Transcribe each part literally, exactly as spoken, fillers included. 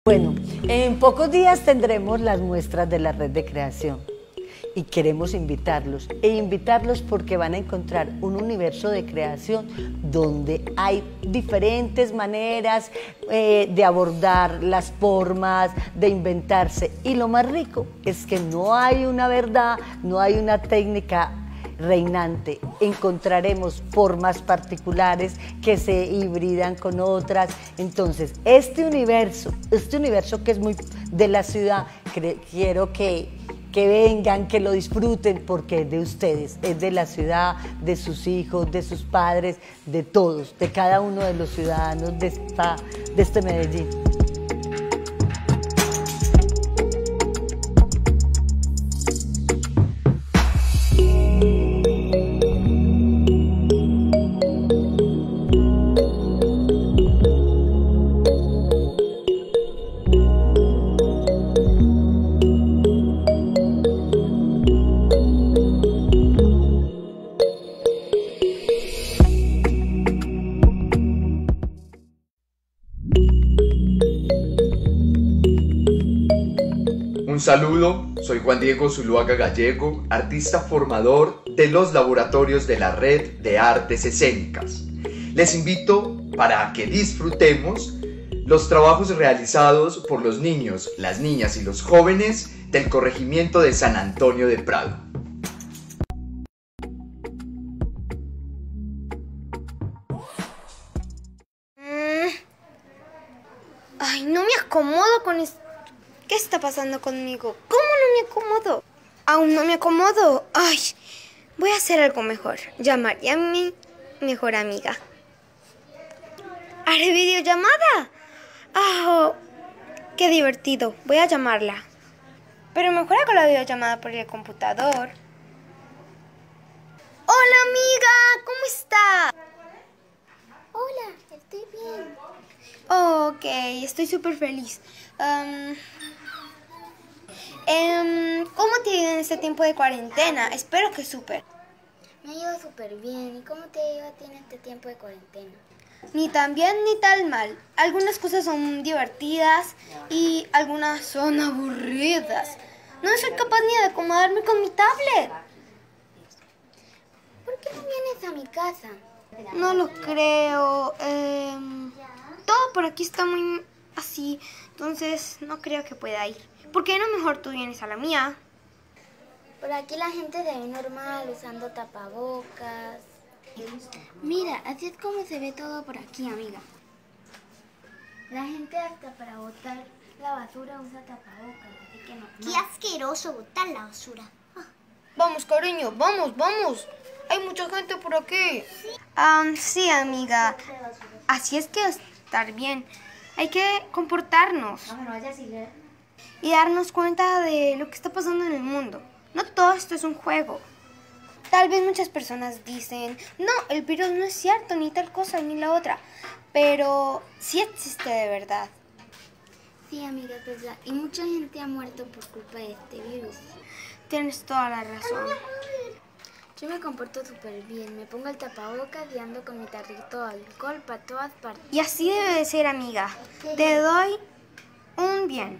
Bueno, en pocos días tendremos las muestras de la red de creación y queremos invitarlos, e invitarlos porque van a encontrar un universo de creación donde hay diferentes maneras eh, de abordar las formas, de inventarse, y lo más rico es que no hay una verdad, no hay una técnica reinante. Encontraremos formas particulares que se hibridan con otras. Entonces, este universo, este universo que es muy de la ciudad, quiero que, que vengan, que lo disfruten, porque es de ustedes, es de la ciudad, de sus hijos, de sus padres, de todos, de cada uno de los ciudadanos de, esta, de este Medellín. Un saludo, soy Juan Diego Zuluaga Gallego, artista formador de los laboratorios de la Red de Artes Escénicas. Les invito para que disfrutemos los trabajos realizados por los niños, las niñas y los jóvenes del corregimiento de San Antonio de Prado. Mm. Ay, no me acomodo con esto. ¿Qué está pasando conmigo? ¿Cómo no me acomodo? Aún no me acomodo. Ay, voy a hacer algo mejor. Llamaré a mi mejor amiga. ¿Haré videollamada? ¡Ah! Oh, ¡qué divertido! Voy a llamarla. Pero mejor hago la videollamada por el computador. ¡Hola, amiga! ¿Cómo está? Hola, estoy bien. Oh, ok, estoy súper feliz. Um, um, ¿Cómo te ha ido en este tiempo de cuarentena? Espero que súper. Me ha ido súper bien. ¿Y cómo te ha ido a ti en este tiempo de cuarentena? Ni tan bien ni tan mal. Algunas cosas son divertidas y algunas son aburridas. No soy capaz ni de acomodarme con mi tablet. ¿Por qué no vienes a mi casa? No lo creo. Eh, todo por aquí está muy así, entonces no creo que pueda ir. ¿Por qué no mejor tú vienes a la mía? Por aquí la gente se ve normal, usando tapabocas. Mira, así es como se ve todo por aquí, amiga. La gente hasta para botar la basura usa tapabocas, así que no. ¡Qué asqueroso botar la basura! Vamos, cariño, vamos, vamos. Hay mucha gente por aquí. Sí, um, sí amiga. Así es que estar bien. Hay que comportarnos y darnos cuenta de lo que está pasando en el mundo. No todo esto es un juego. Tal vez muchas personas dicen, no, el virus no es cierto, ni tal cosa, ni la otra. Pero sí existe de verdad. Sí, amiga, es verdad. Y mucha gente ha muerto por culpa de este virus. Tienes toda la razón. Yo me comporto súper bien. Me pongo el tapabocas y ando con mi tarrito de alcohol para todas partes. Y así debe de ser, amiga. Te doy un bien.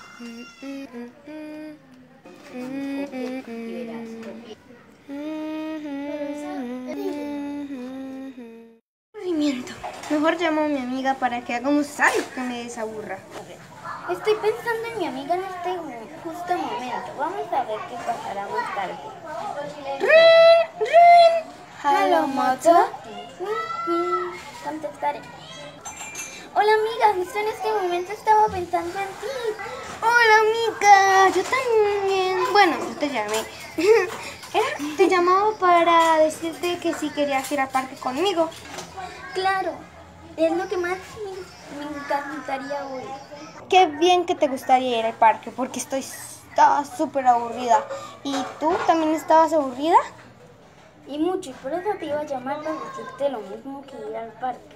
Movimiento. Mejor llamo a mi amiga para que hagamos algo que me desaburra. Estoy pensando en mi amiga en este justo momento. Vamos a ver qué pasará más tarde. ¡Rin! ¡Rin! Hello, Moto. Contestaré. Hola, amiga. Justo en este momento estaba pensando en ti. Hola, amiga. Yo también. Bueno, yo te llamé. Te llamaba para decirte que si querías ir al parque conmigo. Claro. Es lo que más me, me encantaría hoy. Qué bien que te gustaría ir al parque, porque estoy estaba súper aburrida. ¿Y tú también estabas aburrida? Y mucho, y por eso te iba a llamar para decirte lo mismo que ir al parque.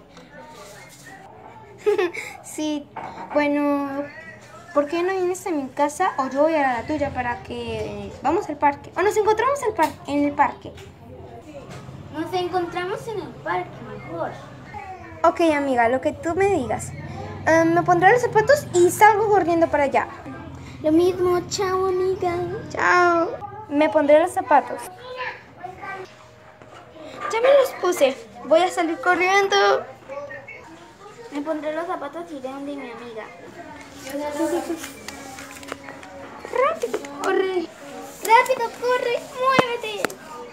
Sí, bueno, ¿por qué no vienes a mi casa o yo voy a la tuya para que vamos al parque? O nos encontramos al par en el parque. Nos encontramos en el parque, mejor. Ok, amiga, lo que tú me digas. Eh, me pondré los zapatos y salgo corriendo para allá. Lo mismo, chao amiga. Chao. Me pondré los zapatos. Ya me los puse. Voy a salir corriendo. Me pondré los zapatos y iré donde mi amiga. Rápido, corre. Rápido, corre. Muévete.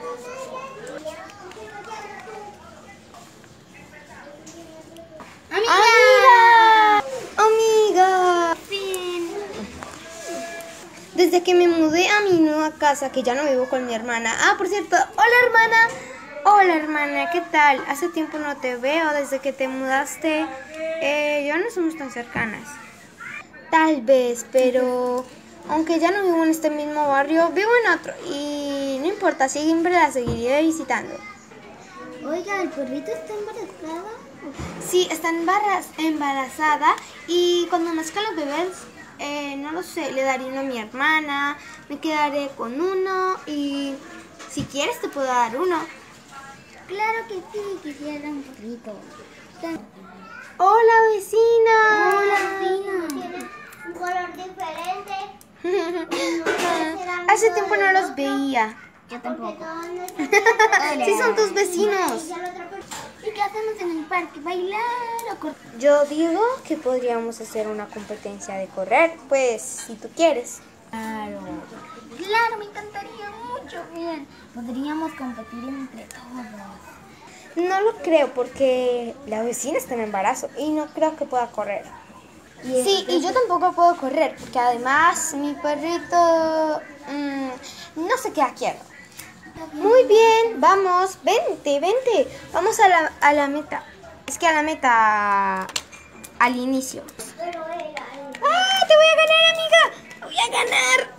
¡Amiga! Amiga. Fin. Desde que me mudé a mi nueva casa, que ya no vivo con mi hermana. Ah, por cierto, hola hermana. Hola hermana, ¿qué tal? Hace tiempo no te veo, desde que te mudaste. Eh, ya no somos tan cercanas. Tal vez, pero aunque ya no vivo en este mismo barrio, vivo en otro. Y no importa, siempre la seguiré visitando. Oiga, ¿el perrito está embarazada? Sí, está embaraz- embarazada y cuando nazcan los bebés, eh, no lo sé, le daré uno a mi hermana, me quedaré con uno y si quieres te puedo dar uno. Claro que sí, quisiera un perrito. Hola vecina. Hola, vecina. Tiene un color diferente. Hace tiempo no los veía. Yo tampoco. Sí, son tus vecinos. ¿Y qué hacemos en el parque? ¿Bailar o correr? Yo digo que podríamos hacer una competencia de correr, pues si tú quieres. Claro. Claro, me encantaría mucho. Bien, podríamos competir entre todos. No lo creo porque la vecina está en embarazo y no creo que pueda correr. Sí, y yo tampoco puedo correr porque además mi perrito mmm, no se queda quieto. Muy bien, vamos, vente, vente. Vamos a la, a la meta. Es que a la meta al inicio. ¡Ah, te voy a ganar, amiga! ¡Te voy a ganar!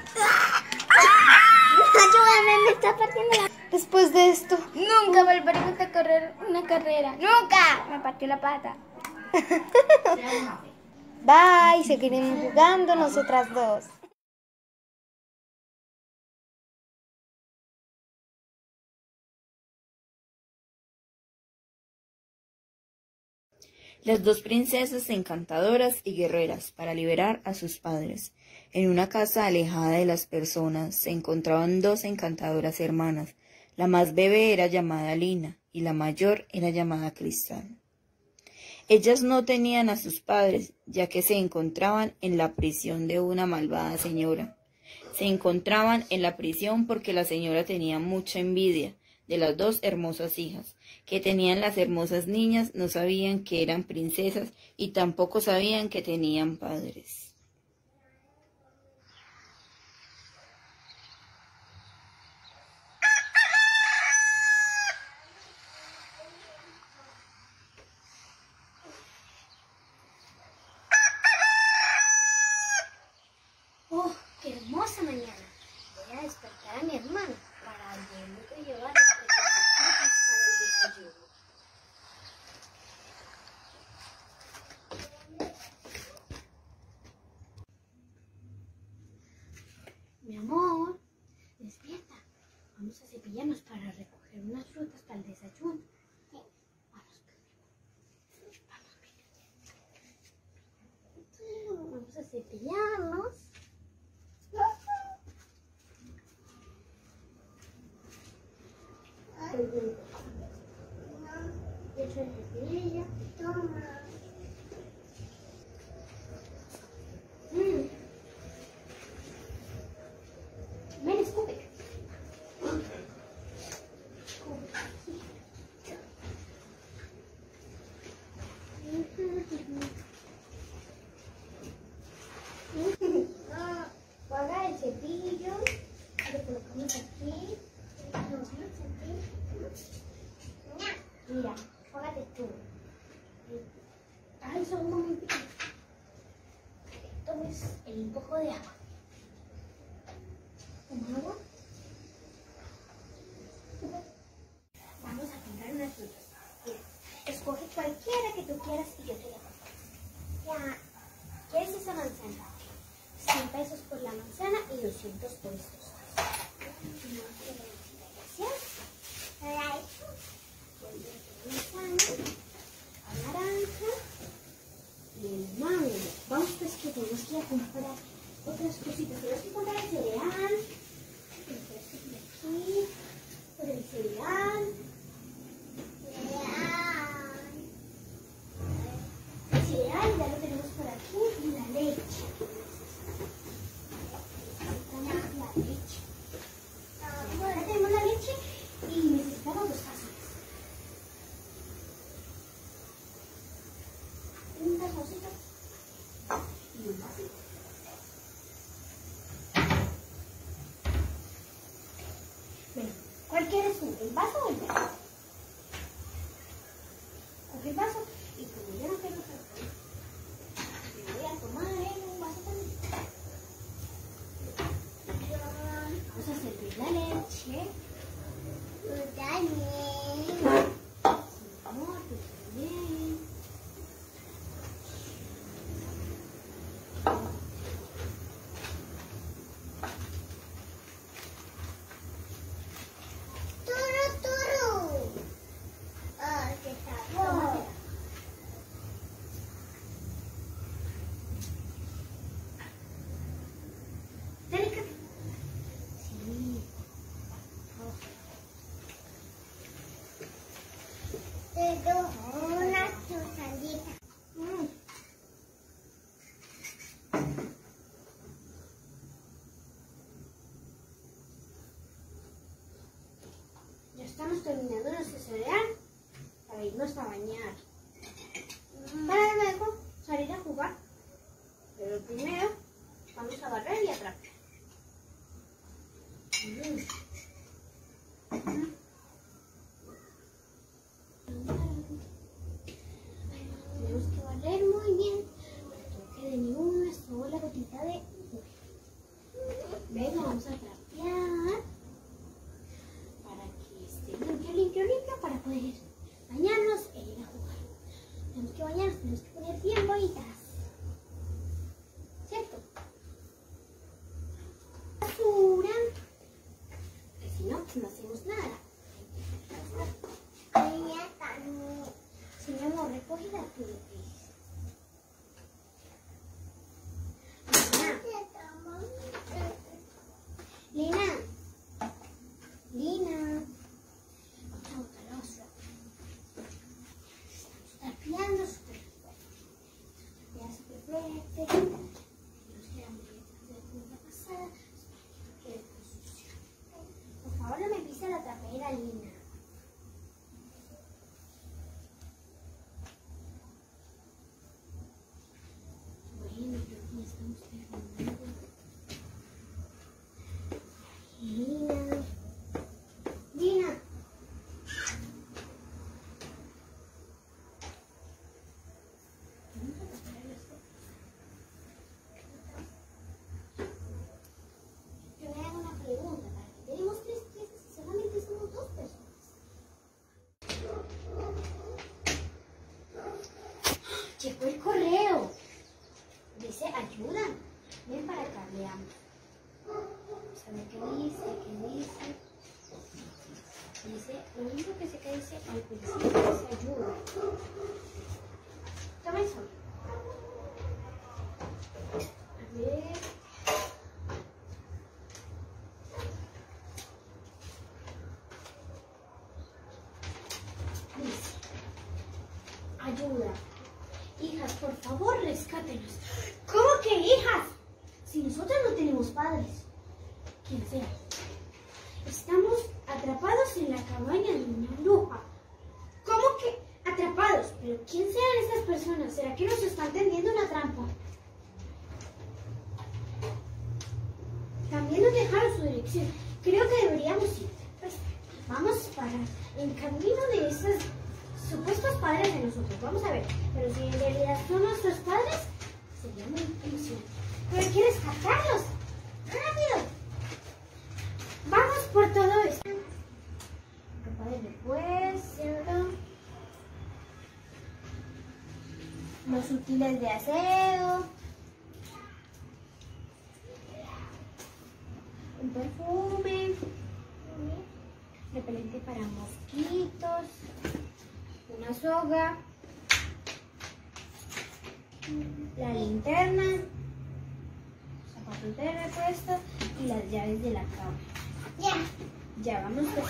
Ayúdame, me está partiendo la... Después de esto, Nunca volveremos a correr una carrera. ¡Nunca! Me partió la pata. bye, seguiremos jugando nosotras dos. Las dos princesas encantadoras y guerreras para liberar a sus padres. En una casa alejada de las personas se encontraban dos encantadoras hermanas. La más bebé era llamada Lina y la mayor era llamada Cristal. Ellas no tenían a sus padres, ya que se encontraban en la prisión de una malvada señora. Se encontraban en la prisión porque la señora tenía mucha envidia de las dos hermosas hijas, que tenían las hermosas niñas, no sabían que eran princesas y tampoco sabían que tenían padres. ¡Oh, qué hermosa mañana! Voy a despertar a mi hermano para que llevar las frutas para el desayuno. Mi amor, despierta. Vamos a cepillarnos para recoger unas frutas para el desayuno. Vamos, vamos, vamos a cepillarnos. Y echo el cepillo. Toma. Mm. Ven, escupe. Apaga el cepillo. Lo colocamos aquí. Mira, apágate tú. Ay, solo un momentito. Tomes el poco de agua. ¿Toma agua? Vamos a comprar unas frutas. Mira, escoge cualquiera que tú quieras y yo te la compro. Ya. ¿Quieres esa manzana? cien pesos por la manzana y doscientos por estos. Gracias. Voy a la manzana, la naranja y otras cositas. Tenemos que comprar el cereal. Aquí, por el cereal. El cereal ya lo tenemos por aquí. Y la leche. Necesitamos la leche. Ahora tenemos la leche y necesitamos dos tazas. Un tazoncito y un vasito. Bueno, ¿cuál quieres tú? ¿El vaso o el vaso? Coge el vaso y como yo no quiero alcohol, me voy a tomar en un vaso también. Vamos a servir la leche. Tú también. Sí, amor, tú también. Una chuzandita. Mm. Ya estamos terminando nuestro cereal para irnos a bañar. Mm. Para luego salir a jugar. Pero primero vamos a barrer y a trapear. Mm. Mm. Tenemos que barrer muy bien para que no quede ni una sola gotita de agua. Venga, vamos a trapear para que esté limpio, limpio, limpio para poder bañarnos e ir a jugar. Tenemos que bañarnos, tenemos que poner bien bonitas. ¿Cierto? Basura. Porque si no, pues no hacemos nada. Si mi amor, recoge la tuya, Lina. Lina. Lina. Vamos a botar la basura. Estamos trapeando súper fuerte. Trapeando súper fuerte. Tenemos que darle una pasada para que no quede tan sucio. Por favor, no me pise la trapera, Lina. Bueno, creo que ya estamos terminando. Lina. Lina. Vamos a tapar las cosas. Yo me hago una pregunta. ¿Para qué tenemos tres piezas y solamente somos dos personas? Llegó el correo. Dice ayuda. Ven para acá, veamos. Vamos a ver qué dice, qué dice. Dice, lo único que sé que dice al principio dice ayuda. Toma eso. A ver. Dice, ayuda. Hijas, por favor, rescátenos. ¿Cómo que hijas? Si nosotros no tenemos padres. ¿Quién sea? Estamos atrapados en la cabaña de una bruja. ¿Cómo que atrapados? ¿Pero quién sean estas personas? ¿Será que nos están tendiendo una trampa? También nos dejaron su dirección. Creo que deberíamos ir. Pues vamos para en camino de esos supuestos padres de nosotros. Vamos a ver. Pero si en realidad son nuestros padres, sería muy emocionante. Pero hay que rescatarlos. ¡Rápido! Vamos por todo esto. Ropa de repuesto. Los útiles de aseo. Un perfume. Repelente para mosquitos. Una soga. La linterna. Zapatos colchón de repuesto y las llaves de la cama. Ya. Ya vamos pues.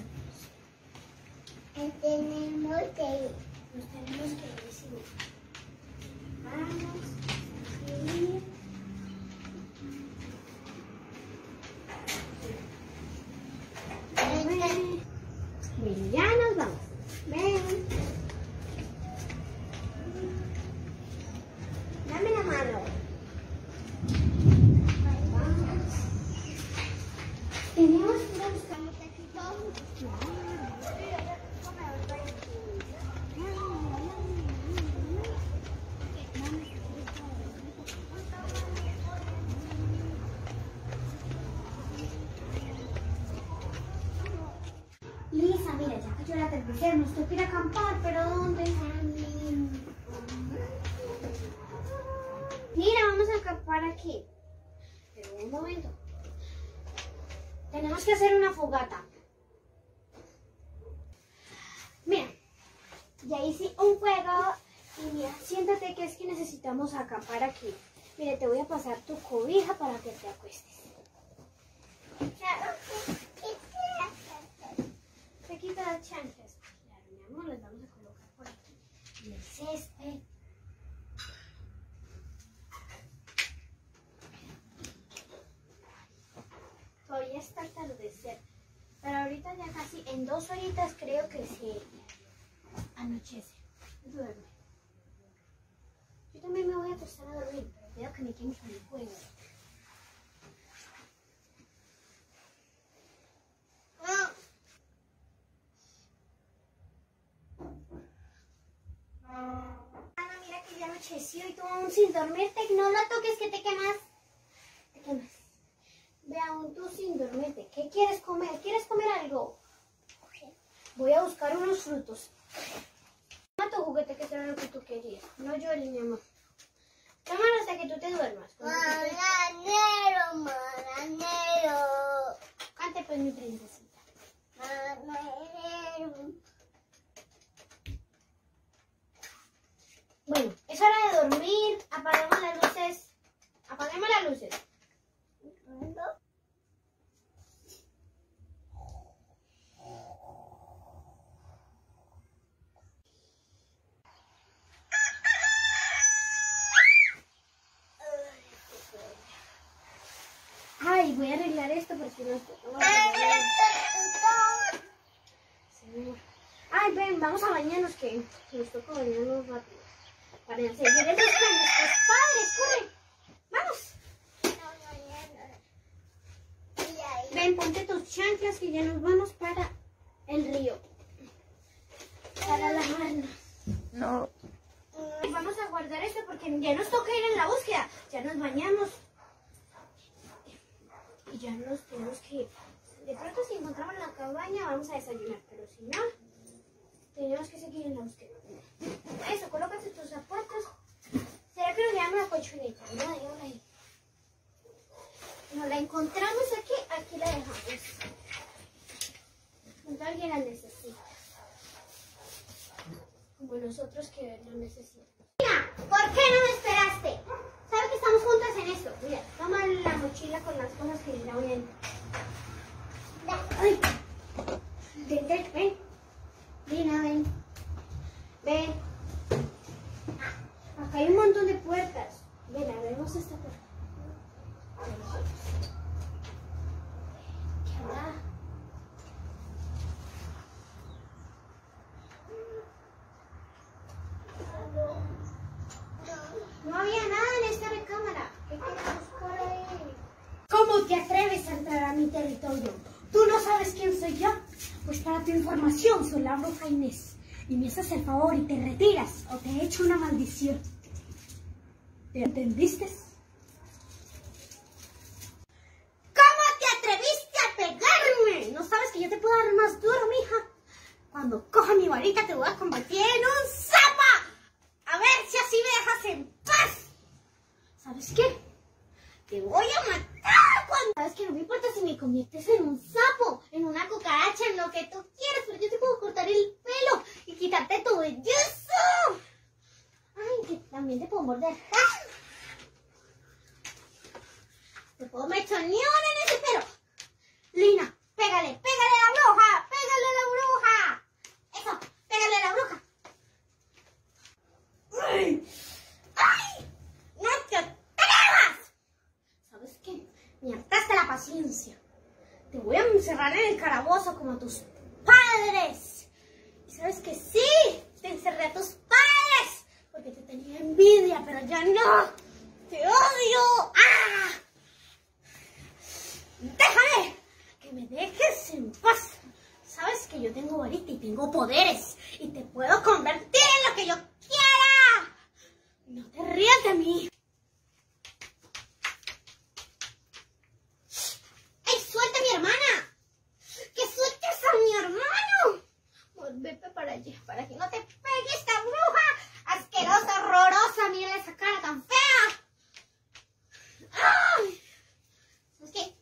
Tenemos que ir. Nos tenemos que ir, sí. Vamos a ir. Ven, ya nos vamos. Ven. Dame la mano. Vamos. Tenemos que ir a buscar los Lisa, mira, ya cayó el atardecer, nos toca ir a acampar, pero ¿dónde? Mira, vamos a acampar aquí. Pero un momento. Tenemos que hacer una fogata. Mira, ya hice un fuego y mira, siéntate que es que necesitamos acampar aquí. Mira, te voy a pasar tu cobija para que te acuestes. Te quito las chanclas. Claro, mi amor, las vamos a colocar por aquí. Y el césped. Todavía está atardecer. Pero ahorita ya casi en dos horitas creo que se anochece. Duerme. Yo también me voy a acostar a dormir, pero cuidado que me queme con el fuego. Ana, mira que ya anocheció y tú aún sin dormirte. No lo toques que te quemas. Te quemas. Ve aún tú sin dormirte. ¿Qué quieres comer? ¿Quieres comer algo? Voy a buscar unos frutos. Toma tu juguete que era lo que tú querías. No llores, mi amor. Tómalo hasta que tú te duermas. Maranero, maranero. Cante pues, mi princesita. Maranero. Bueno, es hora de dormir. Apaguemos las luces. Apaguemos las luces. Ay, voy a arreglar esto porque no estoy. Ay, ven, vamos a bañarnos que nos toca bañarnos rápido. Para seguir el descanso de nuestros padres, corre. Vamos. Ven, ponte tus chanclas que ya nos vamos para el río. Para lavarnos. No. Vamos a guardar esto porque ya nos toca ir en la búsqueda. Ya nos bañamos. Y ya nos tenemos que ir. De pronto si encontramos la cabaña vamos a desayunar. Pero si no, tenemos que seguir en la búsqueda. Eso, colócate tus zapatos. ¿Será que nos llevamos la colchoneta? No, déjala ahí. Nos la encontramos aquí, aquí la dejamos. Cuando alguien la necesita. Como nosotros que lo necesitamos. Mira, ¿por qué no me esperaste? ¿Sabes que estamos juntas en esto? Mira, toma la mochila con las cosas que ya voy a entrar. Ay. Ven, ven, ven. Lina, ven. Ven. Acá hay un montón de puertas. Ven, abrimos esta puerta. ¿Qué habrá? No había nada en esta recámara. ¿Qué quieres buscar ahí? ¿Cómo te atreves a entrar a mi territorio? ¿Tú no sabes quién soy yo? Pues para tu información, soy la bruja Inés. Y me haces el favor y te retiras o te echo una maldición. ¿Te entendiste? ¿Cómo te atreviste a pegarme? ¿No sabes que yo te puedo dar más duro, mija? Cuando coja mi varita te voy a convertir en un sapo. A ver si así me dejas en paz. ¿Sabes qué? Te voy a matar cuando... ¿Sabes qué? No me importa si me conviertes en un sapo, en una cucaracha, en lo que tú quieras, pero yo te puedo cortar el pelo y quitarte tu belleza. Ay, que también te puedo morder. ¡Ah! puedo meter ni una en ese pelo. Lina, pégale, pégale a la bruja, pégale a la bruja. Eso, pégale a la bruja. ¡Ay! ¡Ay! ¡No te atrevas! ¿Sabes qué? Me hartaste la paciencia. Te voy a encerrar en el calabozo como a tus padres. ¿Y sabes que sí? Te encerré a tus padres porque te tenía envidia, pero ya no. ¡Te odio! ¡Ah! ¡Déjame! ¡Que me dejes en paz! Sabes que yo tengo varita y tengo poderes y te puedo convertir en lo que yo quiera. No te rías de mí. ¡Ay, suelta a mi hermana! ¡Que sueltes a mi hermano! Pues vete para allá, para que no te pegue esta bruja asquerosa, horrorosa. Mira esa cara tan fea. ¡Ay! ¿Sabes qué?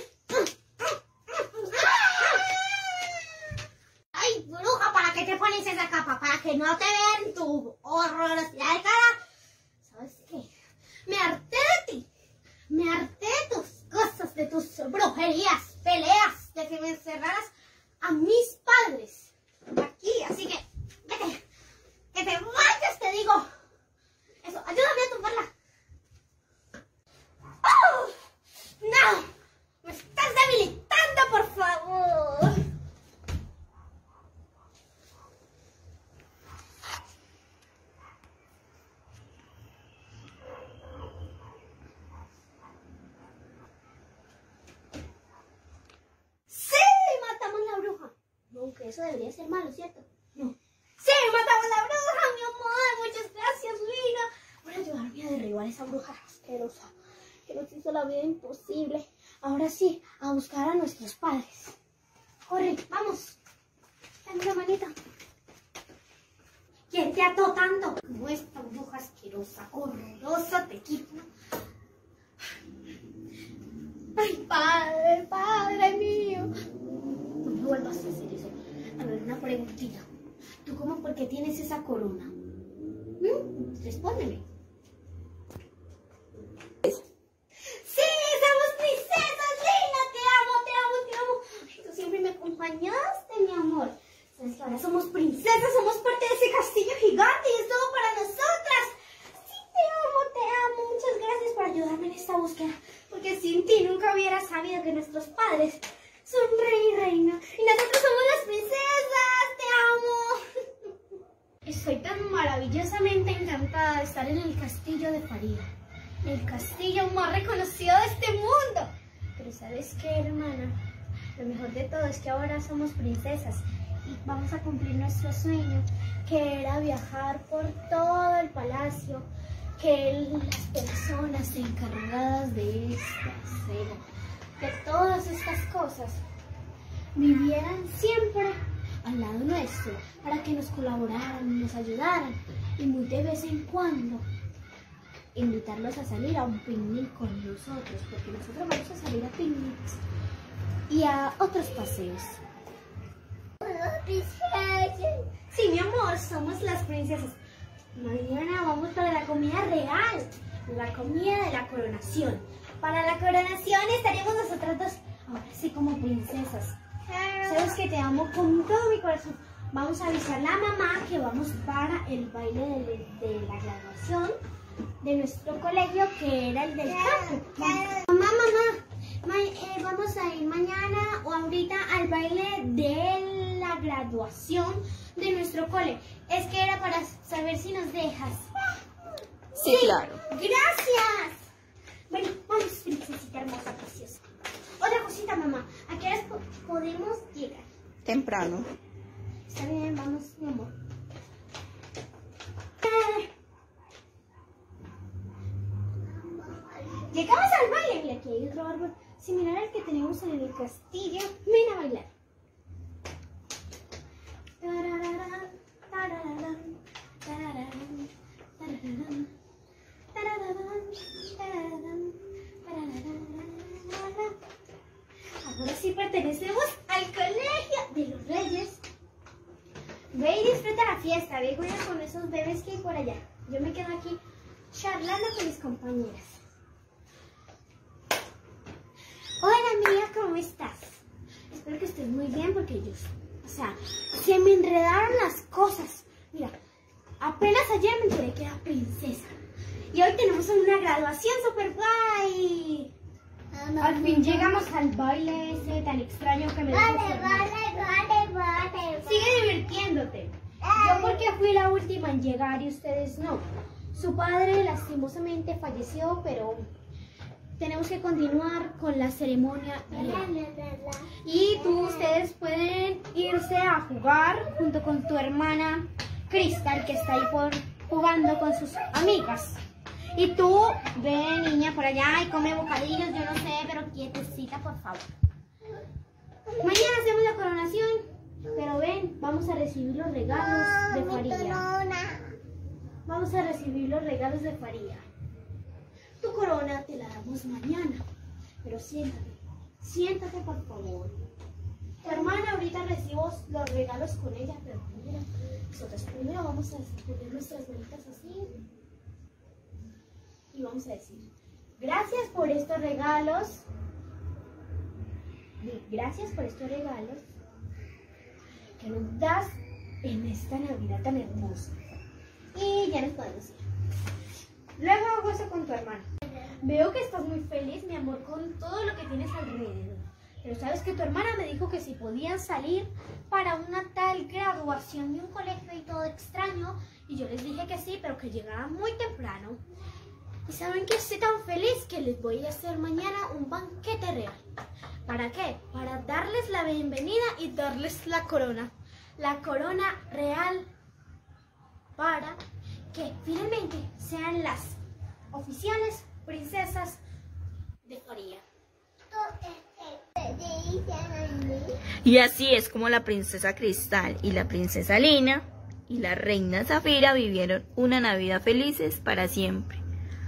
¡Ay, bruja! ¿Para qué te pones esa capa? ¿Para que no te vean tu horrorosidad de cara? ¿Sabes qué? Me harté de ti. Me harté de tus cosas, de tus brujerías, peleas, de que me encerraras a mis padres aquí. Así que, vete. Que te vayas, te digo. Eso, ayúdame a tumbarla. ¡Oh! ¡No! ¡Me estás debilitando, por favor! ¡Sí! ¡Matamos a la bruja! Aunque eso debería ser malo, ¿cierto? No. ¡Sí! ¡Matamos a la bruja, mi amor! ¡Muchas gracias, Lina! Por ayudarme a derribar a esa bruja asquerosa que nos hizo la vida imposible. Ahora sí, a buscar a nuestros padres. ¡Corre, vamos! Dame una manita. ¿Quién te ató tanto? Como esta bruja asquerosa, horrorosa, te quito. ¡Ay, padre, padre mío! No me vuelvas a hacer eso. A ver, una preguntita. ¿Tú cómo por qué tienes esa corona? ¿Mm? Respóndeme. ¡Sí! ¡Somos princesas! ¡Lina! ¡Te amo, te amo, te amo! Ay, tú siempre me acompañaste, mi amor. ¿Sabes que ahora somos princesas? Somos parte de ese castillo gigante y es todo para nosotras. Sí, te amo, te amo. Muchas gracias por ayudarme en esta búsqueda. Porque sin ti nunca hubiera sabido que nuestros padres son rey y reina. Y nosotros somos las princesas. ¡Te amo! Estoy tan maravillosamente encantada de estar en el castillo de Faría. El castillo más reconocido de este mundo. Pero ¿sabes qué, hermana? Lo mejor de todo es que ahora somos princesas y vamos a cumplir nuestro sueño, que era viajar por todo el palacio, que las personas encargadas de esta cena, de todas estas cosas, vivieran siempre al lado nuestro, para que nos colaboraran, nos ayudaran y muy de vez en cuando invitarlos a salir a un picnic con nosotros, porque nosotros vamos a salir a picnics y a otros paseos. Sí, mi amor, somos las princesas. Mañana vamos para la comida real, la comida de la coronación. Para la coronación estaremos nosotras dos, ahora sí como princesas. Sabes que te amo con todo mi corazón. Vamos a avisar a la mamá que vamos para el baile de, de la graduación de nuestro colegio, que era el del campo. Mamá, mamá, ma, eh, vamos a ir mañana o ahorita al baile de la graduación de nuestro cole. Es que era para saber si nos dejas. Sí, sí, claro. Gracias. Bueno, vamos, princesita hermosa, preciosa. Otra cosita, mamá. ¿A qué horas po podemos llegar? Temprano. Está bien, vamos, mi amor. Llegamos al baile. Mira, aquí hay otro árbol similar al que tenemos en el castillo. Ven a bailar. Ahora sí pertenecemos al colegio de los Reyes. Ve y disfruta la fiesta, ve y juega con esos bebés que hay por allá. Yo me quedo aquí charlando con mis compañeras. es muy bien porque ellos, o sea, se me enredaron las cosas. Mira, apenas ayer me enteré que era princesa. Y hoy tenemos una graduación super guay. Al fin llegamos al baile ese tan extraño que me dio. Vale, vale, vale, vale. Sigue divirtiéndote. Yo porque fui la última en llegar y ustedes no. Su padre lastimosamente falleció, pero tenemos que continuar con la ceremonia real. Y tú, ustedes pueden irse a jugar junto con tu hermana Cristal, que está ahí por jugando con sus amigas. Y tú, ve niña por allá y come bocadillos, yo no sé, pero quietecita, por favor. Mañana hacemos la coronación, pero ven, vamos a recibir los regalos de Faría. Vamos a recibir los regalos de Faría. Tu corona te la damos mañana, pero siéntate, siéntate por favor. Tu hermana ahorita recibo los regalos con ella, pero primero, nosotros primero vamos a poner nuestras bolitas así. Y vamos a decir, gracias por estos regalos. Gracias por estos regalos que nos das en esta Navidad tan hermosa. Y ya nos podemos ir. Luego hago eso con tu hermana. Veo que estás muy feliz, mi amor, con todo lo que tienes alrededor. Pero sabes que tu hermana me dijo que si podían salir para una tal graduación de un colegio y todo extraño. Y yo les dije que sí, pero que llegaran muy temprano. Y saben que estoy tan feliz que les voy a hacer mañana un banquete real. ¿Para qué? Para darles la bienvenida y darles la corona. La corona real para que finalmente sean las oficiales princesas de Faría. Y así es como la princesa Cristal y la princesa Lina y la reina Zafira vivieron una Navidad felices para siempre.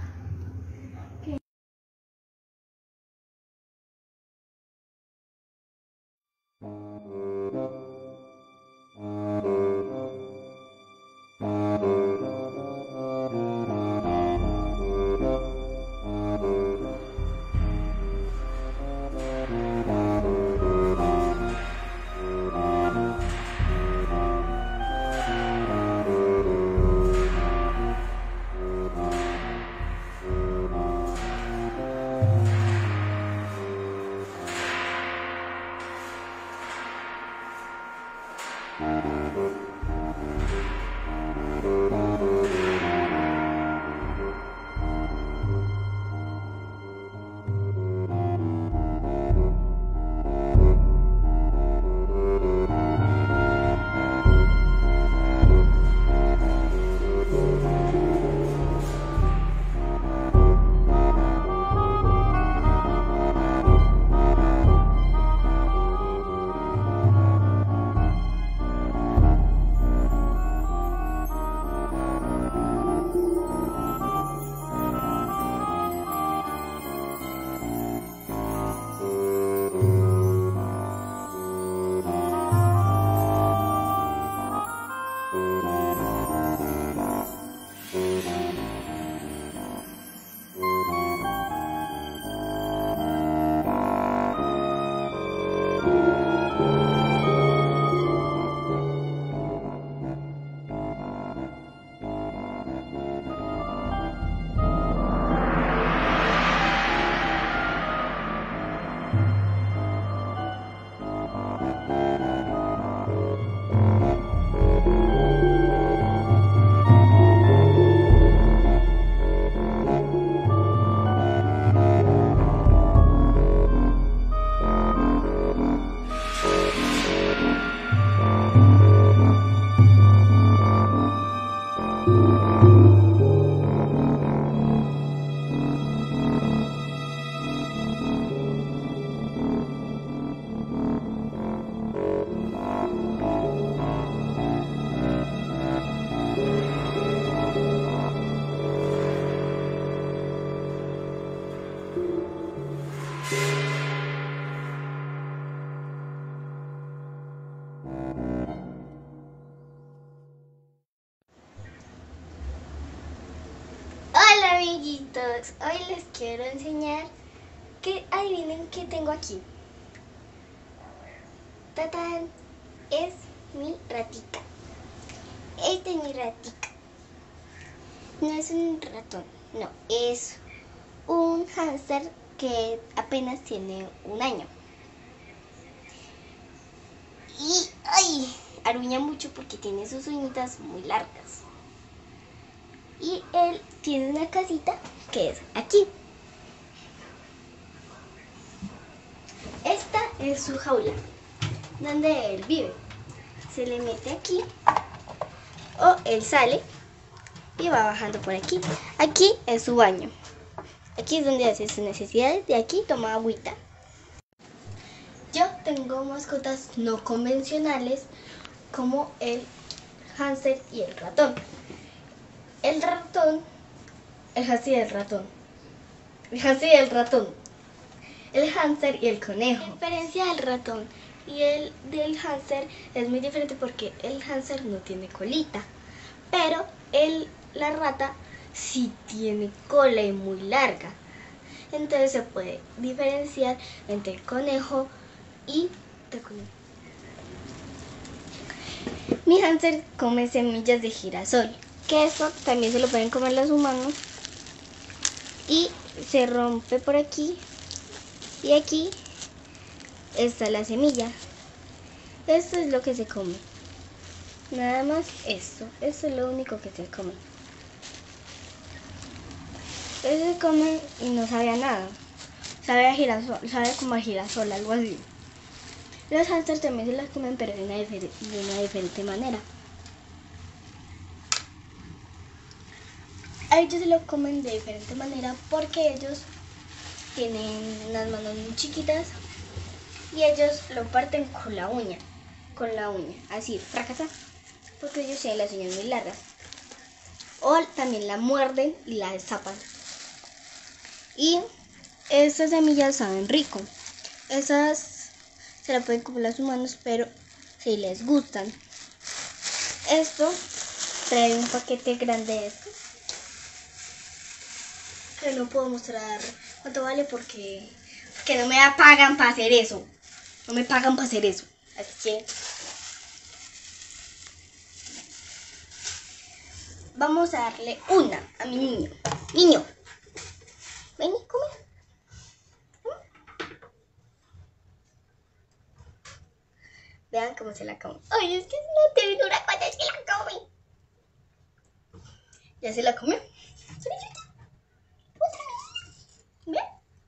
Hola amiguitos, hoy les quiero enseñar que adivinen qué tengo aquí. ¡Tatán! Es mi ratita. Esta es mi ratita. No es un ratón, no, es un hámster que apenas tiene un año. Y, ay, aruña mucho porque tiene sus uñitas muy largas. Y él tiene una casita que es aquí. Esta es su jaula, donde él vive. Se le mete aquí, o él sale y va bajando por aquí. Aquí es su baño. Aquí es donde hace sus necesidades. De aquí toma agüita. Yo tengo mascotas no convencionales como el hámster y el ratón. El ratón, el hámster y el ratón. El hámster y el ratón. El hámster y el conejo. La diferencia del ratón y el del hámster es muy diferente porque el hámster no tiene colita, pero el, la rata sí tiene cola y muy larga. Entonces se puede diferenciar entre el conejo y el conejo. Mi hámster come semillas de girasol, que eso también se lo pueden comer los humanos, y se rompe por aquí y aquí está la semilla. Esto es lo que se come, nada más esto, esto es lo único que se come. Eso se come y no sabe a nada, sabe a girasol, sabe como a girasol, algo así. Los hámsters también se las comen, pero de una, difer de una diferente manera. A ellos se lo comen de diferente manera porque ellos tienen unas manos muy chiquitas y ellos lo parten con la uña, con la uña, así, fracasa, porque ellos tienen las uñas muy largas. O también la muerden y la destapan. Y estas semillas saben rico. Esas se las pueden comer los humanos, pero si les gustan. Esto trae un paquete grande de esto, que no puedo mostrar cuánto vale porque, porque no me pagan para hacer eso. No me pagan para hacer eso. Así que vamos a darle una a mi niño. Niño, ven y come. Vean cómo se la come. Ay, es que es una ternura cuando se la come. ¿Ya se la comió? ¿Ven?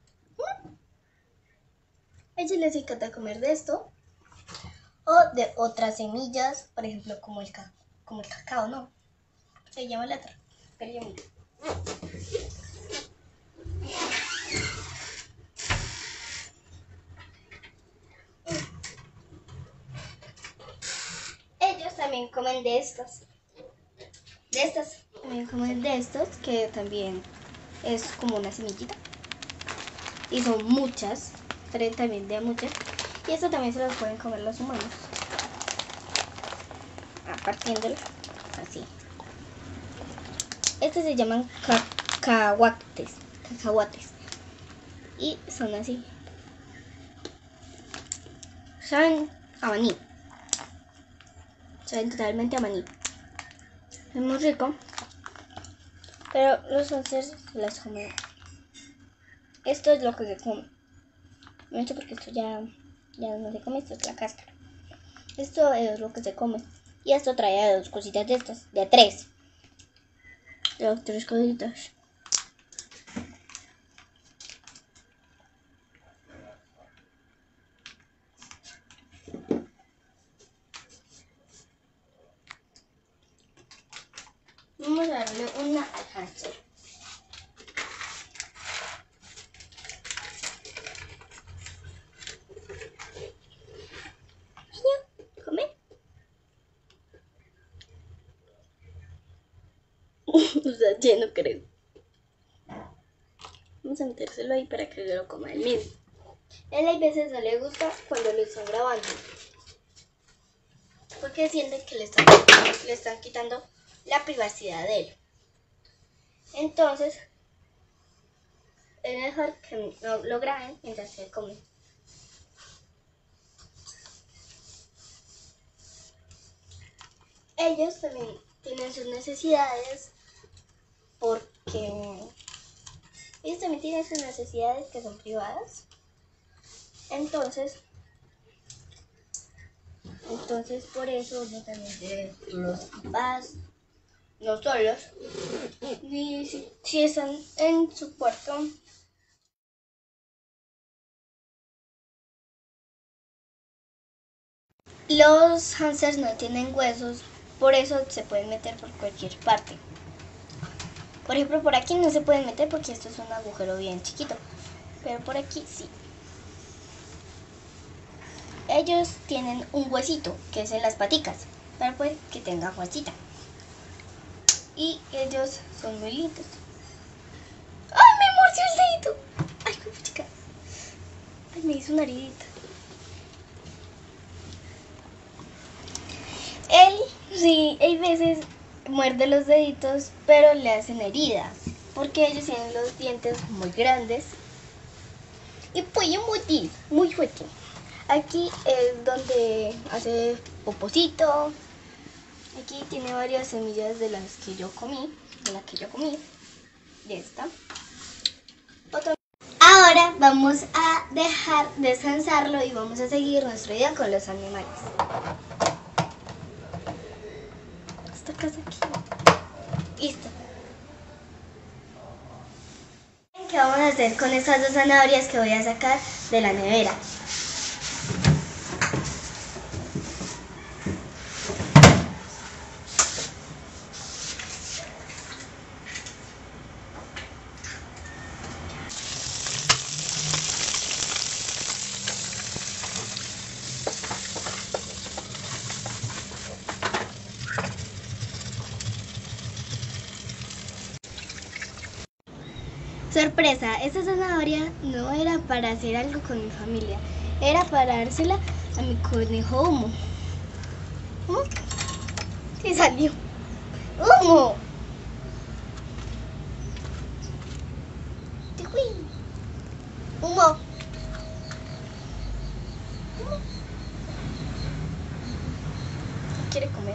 A ella les encanta comer de esto o de otras semillas, por ejemplo, como el, ca como el cacao, ¿no? Se llama la otra. Pero yo miro. Ellos también comen de estas. De estas. También comen de estos, que también es como una semillita. Y son muchas. Traen también de muchas. Y esto también se lo pueden comer los humanos. Ah, partiéndolo. Así. Estos se llaman cacahuates. Cacahuates. Y son así. Saben a maní. Saben totalmente a maní. Es muy rico. Pero los hámsters se las comen. Esto es lo que se come. No sé porque esto ya, ya no se come. Esto es la cáscara. Esto es lo que se come. Y esto trae dos cositas de estas. De tres. De tres cositas. Vamos a darle una al hámster. Niño, come. Está lleno, creo. Vamos a metérselo ahí para que lo coma él mismo. Él a veces no le gusta cuando lo están grabando, porque siente que le están, le están quitando la privacidad de él. Entonces, es mejor que no lo graben mientras se come. ellos también tienen sus necesidades porque ellos también tienen sus necesidades que son privadas. Entonces, entonces por eso uno también debe los papás, no solos, ni si, si están en su cuarto. Los hámsters no tienen huesos, por eso se pueden meter por cualquier parte. Por ejemplo, por aquí no se pueden meter porque esto es un agujero bien chiquito, pero por aquí sí. Ellos tienen un huesito, que es en las paticas, para pues que tenga huesita. Y ellos son muy lindos. ¡Ay, me mordió el dedito! ¡Ay, qué chica! ¡Ay, me hizo una heridita! Él, sí, hay veces muerde los deditos, pero le hacen heridas, porque ellos tienen los dientes muy grandes y pueden morder muy fuerte. Aquí es donde hace poposito. Aquí tiene varias semillas de las que yo comí, de las que yo comí, de esta. Otra. Ahora vamos a dejar descansarlo y vamos a seguir nuestro día con los animales. Esta casa aquí. Listo. ¿Qué vamos a hacer con estas dos zanahorias que voy a sacar de la nevera? Sorpresa, esta zanahoria no era para hacer algo con mi familia, era para dársela a mi conejo Humo. ¿Humo? ¿Qué salió? ¡Humo! ¡Humo! ¡Humo! ¿Qué quiere comer?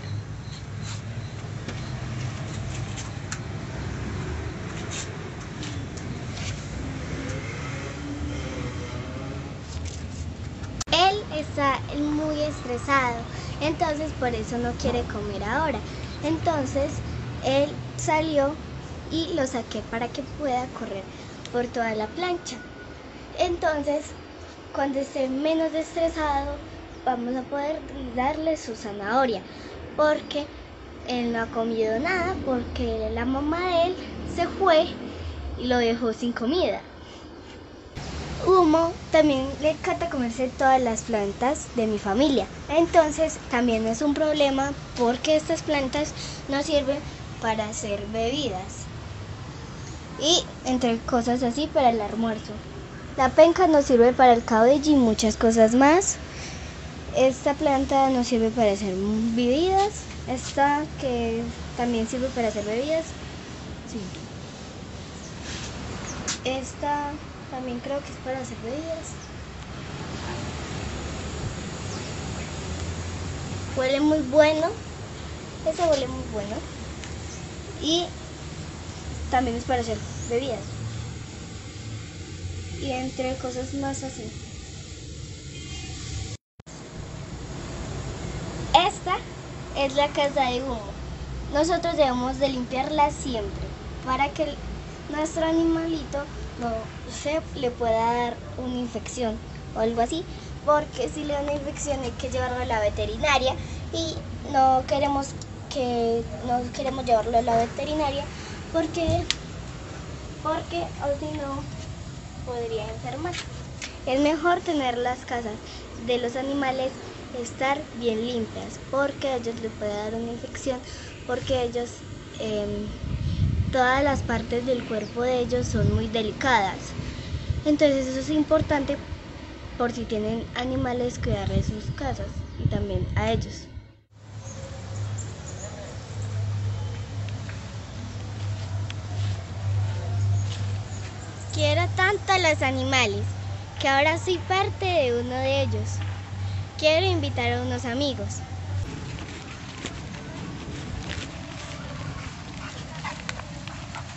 Está muy estresado, entonces por eso no quiere comer ahora. Entonces él salió y lo saqué para que pueda correr por toda la plancha. Entonces cuando esté menos estresado vamos a poder darle su zanahoria, porque él no ha comido nada porque la mamá de él se fue y lo dejó sin comida. Humo también le encanta comerse todas las plantas de mi familia, entonces también es un problema porque estas plantas no sirven para hacer bebidas y entre cosas así para el almuerzo. La penca no sirve para el caudillo y muchas cosas más. Esta planta no sirve para hacer bebidas, esta que también sirve para hacer bebidas, sí. Esta también creo que es para hacer bebidas. Huele muy bueno. Ese huele muy bueno. Y también es para hacer bebidas. Y entre cosas más así. Esta es la casa de Humo. Nosotros debemos de limpiarla siempre para que nuestro animalito no se le pueda dar una infección o algo así, porque si le da una infección hay que llevarlo a la veterinaria y no queremos que no queremos llevarlo a la veterinaria porque porque o si no podría enfermar. Es mejor tener las casas de los animales estar bien limpias, porque a ellos les puede dar una infección, porque ellos eh, todas las partes del cuerpo de ellos son muy delicadas. Entonces eso es importante por si tienen animales, cuidarles sus casas y también a ellos. Quiero tanto a los animales que ahora soy parte de uno de ellos. Quiero invitar a unos amigos.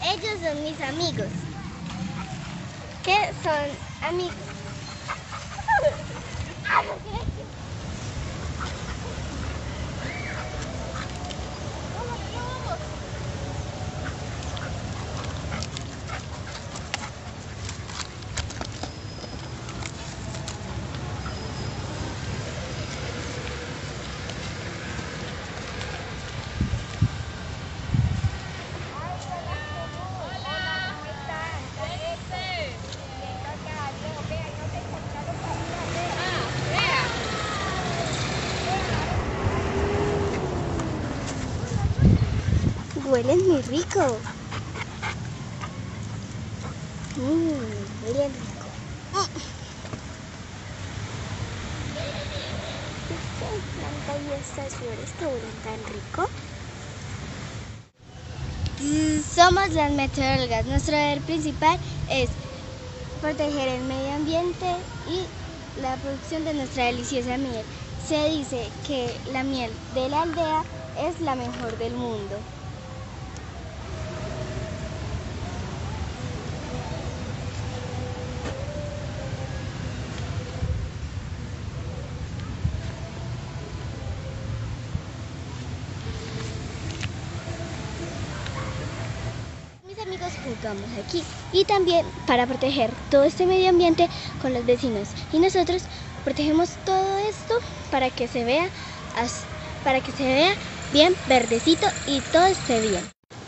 Ellos son mis amigos. ¿Qué son amigos? Huelen muy rico. Mmm, huelen rico. Esta planta y estas flores que huelen tan rico. Somos las meteorólogas. Nuestro deber principal es proteger el medio ambiente y la producción de nuestra deliciosa miel. Se dice que la miel de la aldea es la mejor del mundo. Jugamos aquí y también para proteger todo este medio ambiente con los vecinos, y nosotros protegemos todo esto para que se vea para que se vea bien verdecito y todo esté bien.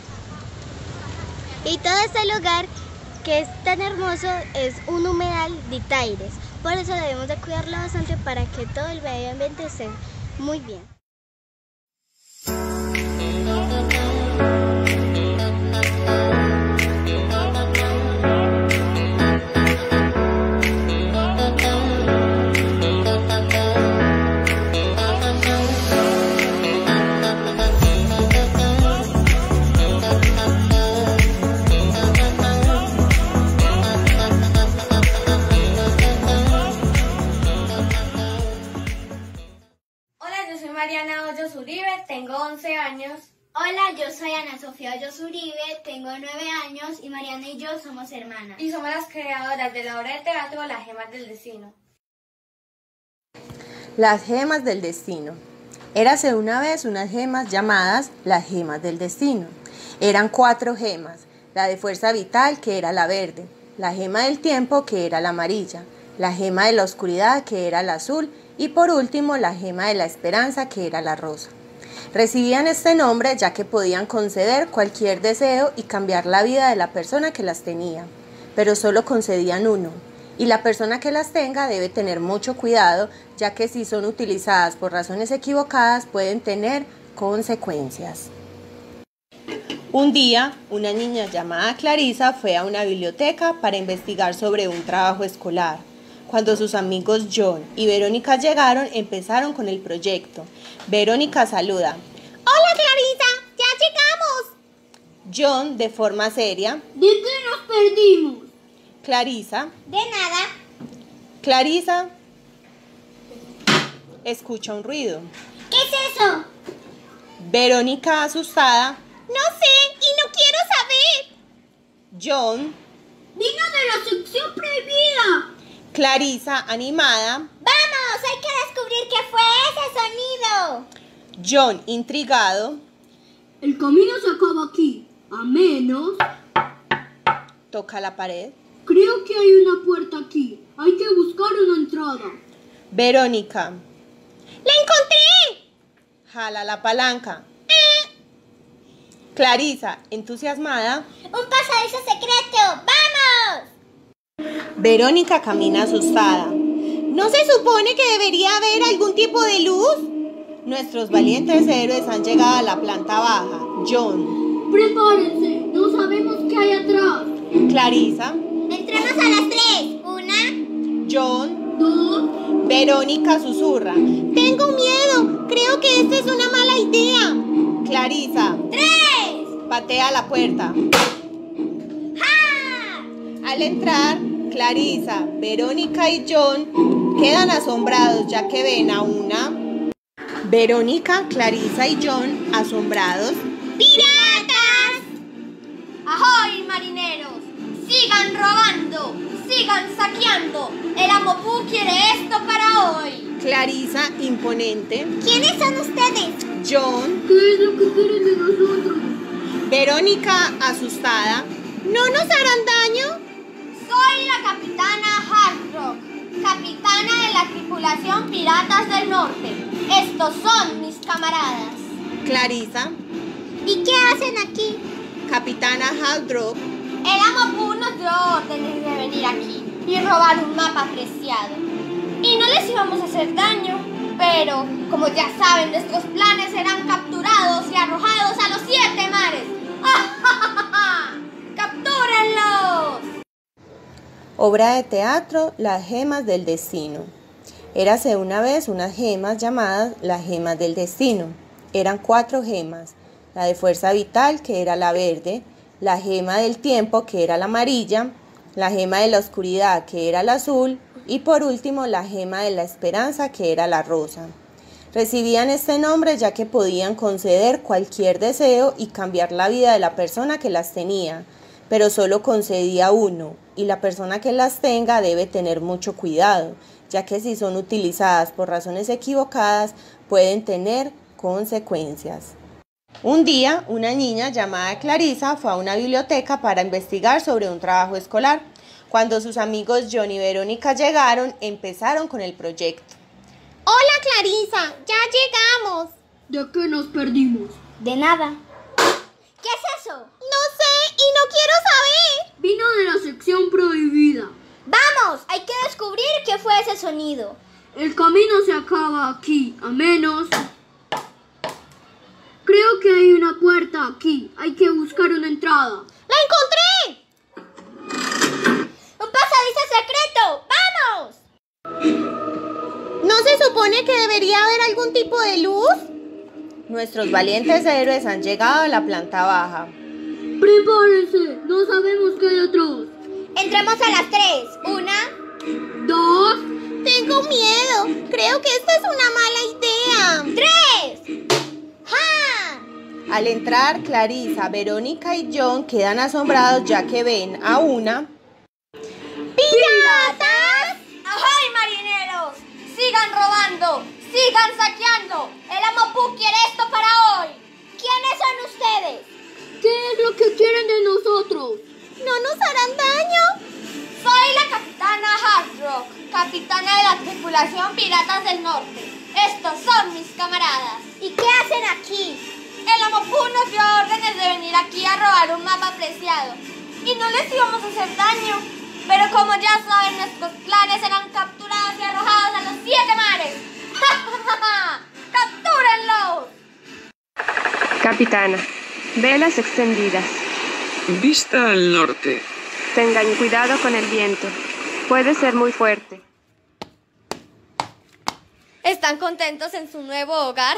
Y todo este lugar que es tan hermoso es un humedal de Taires, por eso debemos de cuidarlo bastante para que todo el medio ambiente esté muy bien. Tengo once años. Hola, yo soy Ana Sofía Hoyos Uribe, tengo nueve años y Mariana y yo somos hermanas. Y somos las creadoras de la obra de teatro Las Gemas del Destino. Las Gemas del Destino. Érase una vez unas gemas llamadas las Gemas del Destino. Eran cuatro gemas: la de fuerza vital, que era la verde; la gema del tiempo, que era la amarilla; la gema de la oscuridad, que era la azul; y por último la gema de la esperanza, que era la rosa. Recibían este nombre ya que podían conceder cualquier deseo y cambiar la vida de la persona que las tenía, pero solo concedían uno, y la persona que las tenga debe tener mucho cuidado, ya que si son utilizadas por razones equivocadas pueden tener consecuencias. Un día, una niña llamada Clarisa fue a una biblioteca para investigar sobre un trabajo escolar. Cuando sus amigos John y Verónica llegaron, empezaron con el proyecto. Verónica saluda. ¡Hola, Clarisa! ¡Ya llegamos! John, de forma seria. ¿De qué nos perdimos? Clarisa. De nada. Clarisa escucha un ruido. ¿Qué es eso? Verónica, asustada. No sé y no quiero saber. John. Vino de la sección prohibida. Clarisa, animada. ¡Vamos! Hay que descubrir qué fue ese sonido. John, intrigado. El camino se acaba aquí, a menos... Toca la pared. Creo que hay una puerta aquí. Hay que buscar una entrada. Verónica. ¡La encontré! Jala la palanca. ¡Eh! Clarisa, entusiasmada. ¡Un pasadizo secreto! ¡Vamos! Verónica camina asustada. ¿No se supone que debería haber algún tipo de luz? Nuestros valientes héroes han llegado a la planta baja. John. Prepárense, no sabemos qué hay atrás. Clarisa. Entremos a las tres. Una. John. Dos. Verónica susurra. Tengo miedo. Creo que esta es una mala idea. Clarisa. ¡Tres! Patea la puerta. ¡Ja! Al entrar, Clarisa, Verónica y John quedan asombrados ya que ven a una... Verónica, Clarisa y John, asombrados. ¡Piratas! ¡Ahoy! Sigan robando, sigan saqueando. El Amopu quiere esto para hoy. Clarisa, imponente. ¿Quiénes son ustedes? John. ¿Qué es lo que quieren de nosotros? Verónica, asustada. ¿No nos harán daño? Soy la capitana Hardrock, capitana de la tripulación Piratas del Norte. Estos son mis camaradas. Clarisa. ¿Y qué hacen aquí? Capitana Hardrock. El Amopu nos dio órdenes de venir aquí y robar un mapa preciado. Y no les íbamos a hacer daño, pero como ya saben, nuestros planes serán capturados y arrojados a los siete mares. ¡Captúrenlos! Obra de teatro Las gemas del destino. Érase una vez unas gemas llamadas las gemas del destino. Eran cuatro gemas: la de fuerza vital, que era la verde, la gema del tiempo, que era la amarilla, la gema de la oscuridad, que era la azul, y por último la gema de la esperanza, que era la rosa. Recibían este nombre ya que podían conceder cualquier deseo y cambiar la vida de la persona que las tenía, pero solo concedía uno, y la persona que las tenga debe tener mucho cuidado, ya que si son utilizadas por razones equivocadas pueden tener consecuencias. Un día, una niña llamada Clarisa fue a una biblioteca para investigar sobre un trabajo escolar. Cuando sus amigos John y Verónica llegaron, empezaron con el proyecto. Hola Clarisa, ya llegamos. ¿De qué nos perdimos? De nada. ¿Qué es eso? No sé y no quiero saber. Vino de la sección prohibida. Vamos, hay que descubrir qué fue ese sonido. El camino se acaba aquí, a menos... Creo que hay una puerta aquí. Hay que buscar una entrada. ¡La encontré! ¡Un pasadizo secreto! ¡Vamos! ¿No se supone que debería haber algún tipo de luz? Nuestros valientes héroes han llegado a la planta baja. ¡Prepárense! No sabemos qué hay atrás. Entremos a las tres. Una... Dos... Tengo miedo. Creo que esta es una mala idea. ¡Tres! ¡Ja! Al entrar, Clarisa, Verónica y John quedan asombrados ya que ven a una... ¡Piratas! ¡Ahoy, marineros! ¡Sigan robando! ¡Sigan saqueando! ¡El Amopu quiere esto para hoy! ¿Quiénes son ustedes? ¿Qué es lo que quieren de nosotros? ¿No nos harán daño? Soy la capitana Hardrock, capitana de la tripulación Piratas del Norte. Estos son mis camaradas. ¿Y qué hacen aquí? El Amopu nos dio órdenes de venir aquí a robar un mapa preciado. Y no les íbamos a hacer daño. Pero como ya saben, nuestros planes serán capturados y arrojados a los siete mares. ¡Captúrenlos! Capitana, velas extendidas. Vista al norte. Tengan cuidado con el viento. Puede ser muy fuerte. ¿Están contentos en su nuevo hogar?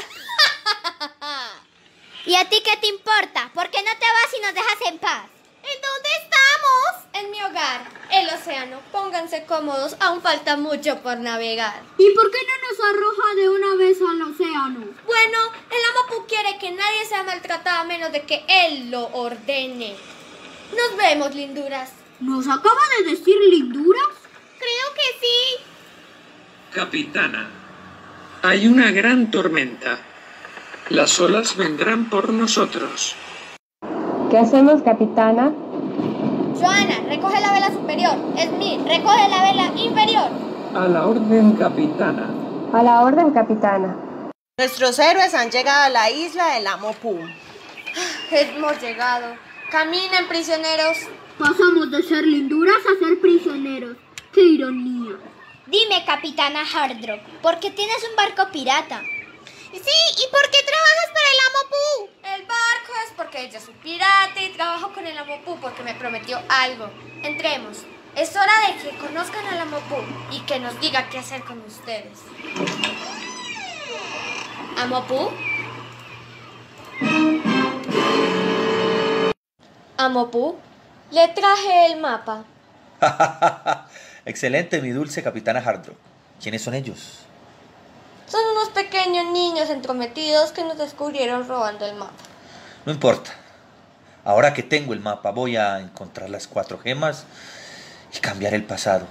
¿Y a ti qué te importa? ¿Por qué no te vas y nos dejas en paz? ¿En dónde estamos? En mi hogar, el océano. Pónganse cómodos, aún falta mucho por navegar. ¿Y por qué no nos arroja de una vez al océano? Bueno, el Amopu quiere que nadie sea maltratado a menos de que él lo ordene. Nos vemos, linduras. ¿Nos acaba de decir linduras? Creo que sí. Capitana, hay una gran tormenta. Las olas vendrán por nosotros. ¿Qué hacemos, capitana? Joana, recoge la vela superior. Smith, recoge la vela inferior. A la orden, capitana. A la orden, capitana. Nuestros héroes han llegado a la isla del Amopu. Hemos llegado. Caminen, prisioneros. Pasamos de ser linduras a ser prisioneros. ¡Qué ironía! Dime, capitana Hardrock, ¿por qué tienes un barco pirata? Sí, ¿y por qué trabajas para el Amopu? El barco es porque yo soy pirata y trabajo con el Amopu porque me prometió algo. Entremos. Es hora de que conozcan al Amopu y que nos diga qué hacer con ustedes. ¿Amopu? ¿Amopu? Le traje el mapa. Excelente, mi dulce capitana Hardrock. ¿Quiénes son ellos? Son unos pequeños niños entrometidos que nos descubrieron robando el mapa. No importa. Ahora que tengo el mapa, voy a encontrar las cuatro gemas y cambiar el pasado.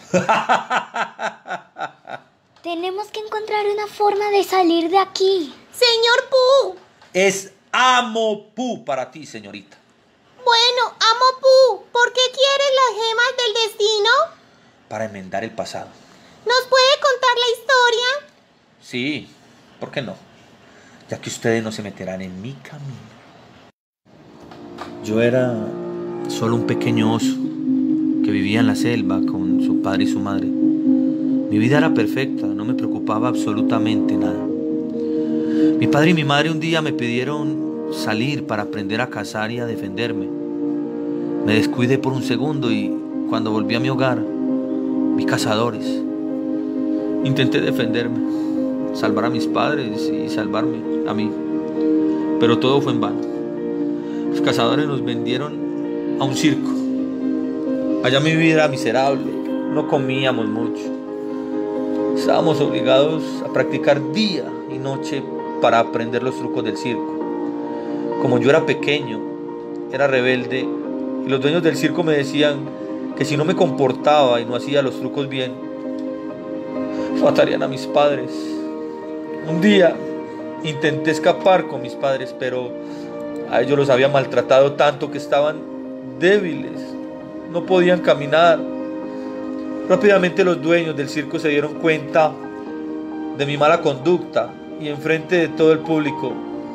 Tenemos que encontrar una forma de salir de aquí. Señor Pooh. Es Amo Pooh para ti, señorita. Bueno, Amo Pooh, ¿por qué quieres las gemas del destino? Para enmendar el pasado. ¿Nos puede contar la historia? Sí, ¿por qué no? Ya que ustedes no se meterán en mi camino. Yo era solo un pequeño oso que vivía en la selva con su padre y su madre. Mi vida era perfecta, no me preocupaba absolutamente nada. Mi padre y mi madre un día me pidieron salir para aprender a cazar y a defenderme. Me descuidé por un segundo y cuando volví a mi hogar, vi cazadores. Intenté defenderme, salvar a mis padres y salvarme a mí, pero todo fue en vano. Los cazadores nos vendieron a un circo. Allá mi vida era miserable, no comíamos mucho. Estábamos obligados a practicar día y noche para aprender los trucos del circo. Como yo era pequeño, era rebelde, y los dueños del circo me decían que si no me comportaba y no hacía los trucos bien, matarían a mis padres. Un día intenté escapar con mis padres, pero a ellos los había maltratado tanto que estaban débiles, no podían caminar. Rápidamente los dueños del circo se dieron cuenta de mi mala conducta y enfrente de todo el público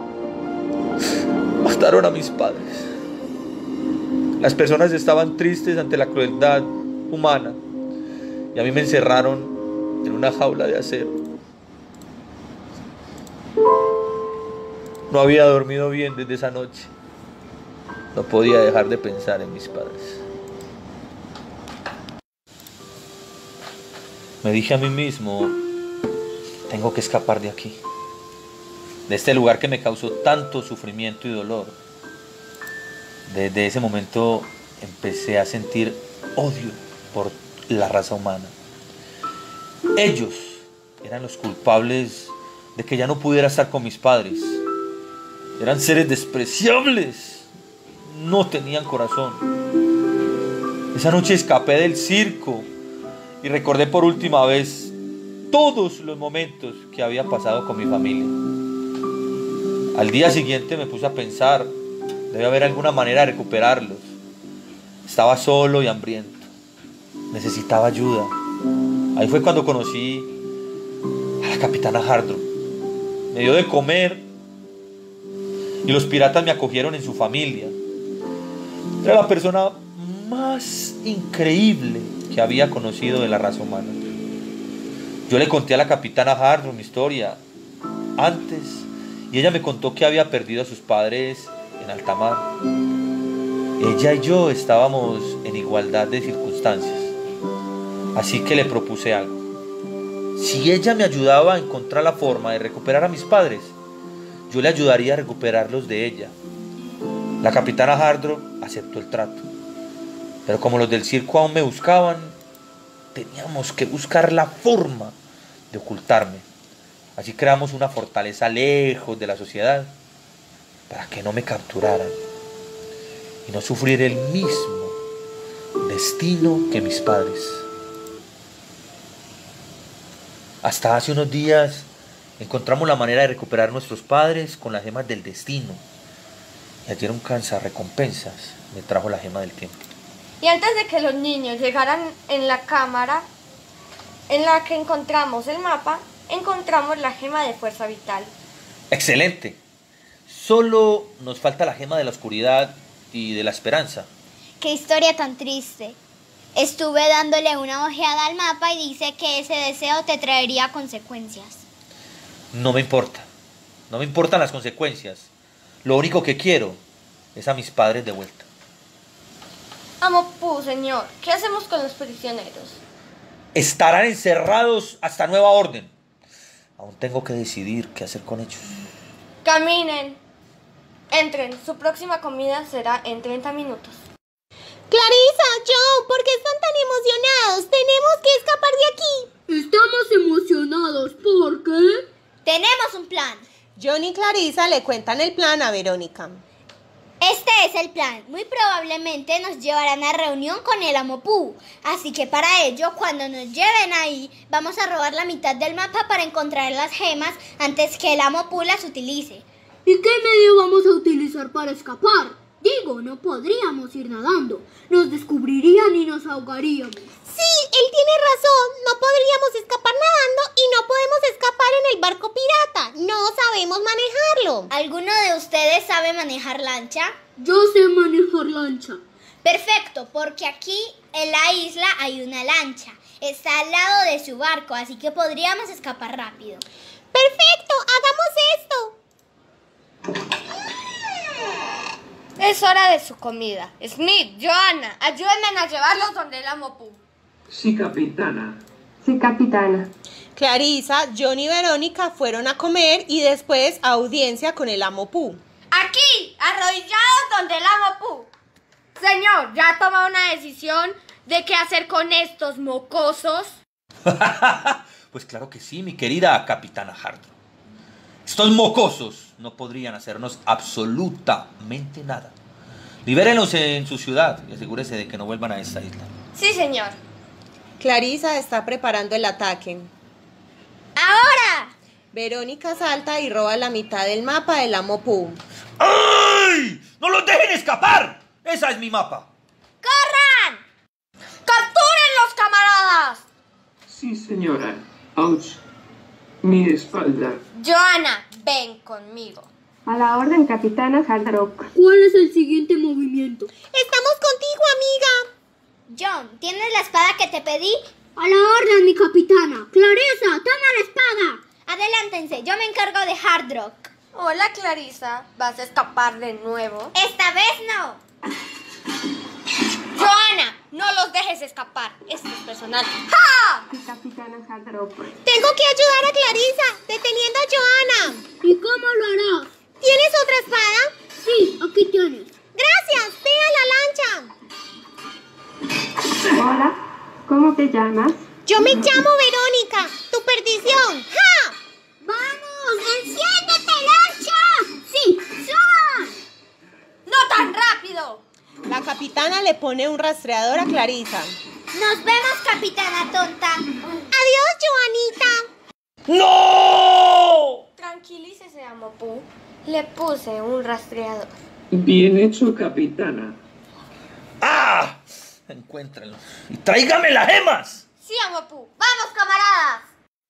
mataron a mis padres. Las personas estaban tristes ante la crueldad humana y a mí me encerraron en una jaula de acero. No había dormido bien desde esa noche. No podía dejar de pensar en mis padres. Me dije a mí mismo, tengo que escapar de aquí, de este lugar que me causó tanto sufrimiento y dolor. Desde ese momento empecé a sentir odio por la raza humana. Ellos eran los culpables de que ya no pudiera estar con mis padres. Eran seres despreciables, no tenían corazón. Esa noche escapé del circo y recordé por última vez todos los momentos que había pasado con mi familia. Al día siguiente me puse a pensar, debe haber alguna manera de recuperarlos. Estaba solo y hambriento, necesitaba ayuda. Ahí fue cuando conocí a la capitana Hardro. Me dio de comer y los piratas me acogieron en su familia. Era la persona más increíble que había conocido de la raza humana. Yo le conté a la capitana Hardro mi historia antes y ella me contó que había perdido a sus padres en alta mar. Ella y yo estábamos en igualdad de circunstancias, así que le propuse algo. Si ella me ayudaba a encontrar la forma de recuperar a mis padres, yo le ayudaría a recuperarlos de ella. La capitana Hardro aceptó el trato, pero como los del circo aún me buscaban, teníamos que buscar la forma de ocultarme. Así creamos una fortaleza lejos de la sociedad para que no me capturaran y no sufrir el mismo destino que mis padres. Hasta hace unos días encontramos la manera de recuperar a nuestros padres con las gemas del destino. Y ayer un cazarrecompensas me trajo la gema del tiempo. Y antes de que los niños llegaran en la cámara en la que encontramos el mapa, encontramos la gema de fuerza vital. ¡Excelente! Solo nos falta la gema de la oscuridad y de la esperanza. ¡Qué historia tan triste! Estuve dándole una ojeada al mapa y dice que ese deseo te traería consecuencias. No me importa. No me importan las consecuencias. Lo único que quiero es a mis padres de vuelta. Amo Pooh, señor. ¿Qué hacemos con los prisioneros? Estarán encerrados hasta nueva orden. Aún tengo que decidir qué hacer con ellos. Caminen. Entren. Su próxima comida será en treinta minutos. Clarissa, Joe, ¿por qué están tan emocionados? Tenemos que escapar de aquí. Estamos emocionados, ¿por qué? Tenemos un plan. John y Clarissa le cuentan el plan a Verónica. Este es el plan. Muy probablemente nos llevarán a reunión con el Amo Poo. Así que para ello, cuando nos lleven ahí, vamos a robar la mitad del mapa para encontrar las gemas antes que el Amo Poo las utilice. ¿Y qué medio vamos a utilizar para escapar? Digo, no podríamos ir nadando. Nos descubrirían y nos ahogaríamos. Sí, él tiene razón. No podríamos escapar nadando y no podemos escapar en el barco pirata. No sabemos manejarlo. ¿Alguno de ustedes sabe manejar lancha? Yo sé manejar lancha. Perfecto, porque aquí en la isla hay una lancha. Está al lado de su barco, así que podríamos escapar rápido. Perfecto, hagamos esto. Es hora de su comida. Smith, Joanna, ayúdenme a llevarlos donde el Amo Poo. Sí, capitana. Sí, capitana. Clarisa, John y Verónica fueron a comer y después a audiencia con el Amo Poo. Aquí, arrodillados donde el Amo Poo. Señor, ¿ya ha tomado una decisión de qué hacer con estos mocosos? Pues claro que sí, mi querida capitana Hardrock. Estos mocosos no podrían hacernos absolutamente nada. Libérenlos en su ciudad y asegúrese de que no vuelvan a esta isla. Sí, señor. Clarisa está preparando el ataque. ¡Ahora! Verónica salta y roba la mitad del mapa del Amo Poo. ¡Ay! ¡No los dejen escapar! ¡Esa es mi mapa! ¡Corran! ¡Captúrenlos, camaradas! Sí, señora. Ouch. Mi espalda. Joanna, ven conmigo. A la orden, capitana Hardrock. ¿Cuál es el siguiente movimiento? Estamos contigo, amiga. John, ¿tienes la espada que te pedí? A la orden, mi capitana. Clarisa, toma la espada. Adelántense, yo me encargo de Hardrock. Hola, Clarisa. ¿Vas a escapar de nuevo? Esta vez no. Joanna, no los dejes escapar. Esto es personal. ¡Ja! Sí, capitana Hardrock. Tengo que ayudar a Clarisa, deteniendo a Joanna. ¿Y cómo lo harás? ¿Tienes otra espada? Sí, aquí tienes. Gracias, ve a la lancha. Hola, ¿cómo te llamas? Yo me llamo Verónica, tu perdición. ¡Ja! ¡Vamos! ¡Enciéndete, lancha! ¡Sí, suban! ¡No tan rápido! La capitana le pone un rastreador a Clarisa. Nos vemos, capitana tonta. Adiós, Joanita. ¡No! Tranquilícese, Amo Poo. Le puse un rastreador. Bien hecho, capitana. ¡Ah! Encuéntrenlos y tráigame las gemas. Sí, Amo Poo. ¡Vamos, camaradas!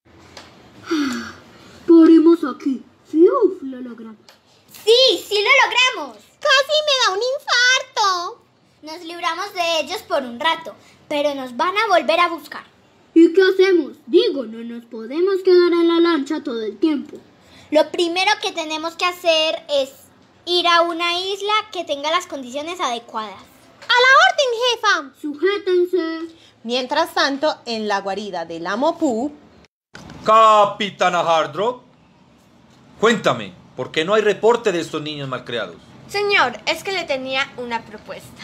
Paremos aquí. Uf, lo logramos. Sí, sí lo logramos. Casi me da un infarto. Nos libramos de ellos por un rato, pero nos van a volver a buscar. ¿Y qué hacemos? Digo, no nos podemos quedar en la lancha todo el tiempo. Lo primero que tenemos que hacer es ir a una isla que tenga las condiciones adecuadas. A la orden, jefa. Sujétense. Mientras tanto, en la guarida del Amo Poo. Capitana Hardrock, cuéntame, ¿por qué no hay reporte de estos niños malcriados? Señor, es que le tenía una propuesta.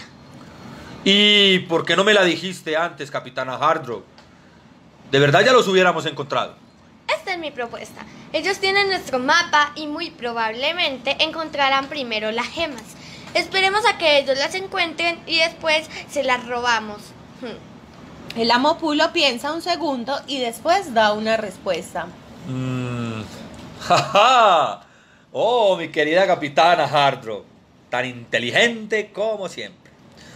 ¿Y por qué no me la dijiste antes, capitana Hardrock? De verdad ya los hubiéramos encontrado. Esta es mi propuesta. Ellos tienen nuestro mapa y muy probablemente encontrarán primero las gemas. Esperemos a que ellos las encuentren y después se las robamos. Hmm. El Amo Poo lo piensa un segundo y después da una respuesta. Mm. ¡Ja, Oh, mi querida capitana Hardrock, tan inteligente como siempre.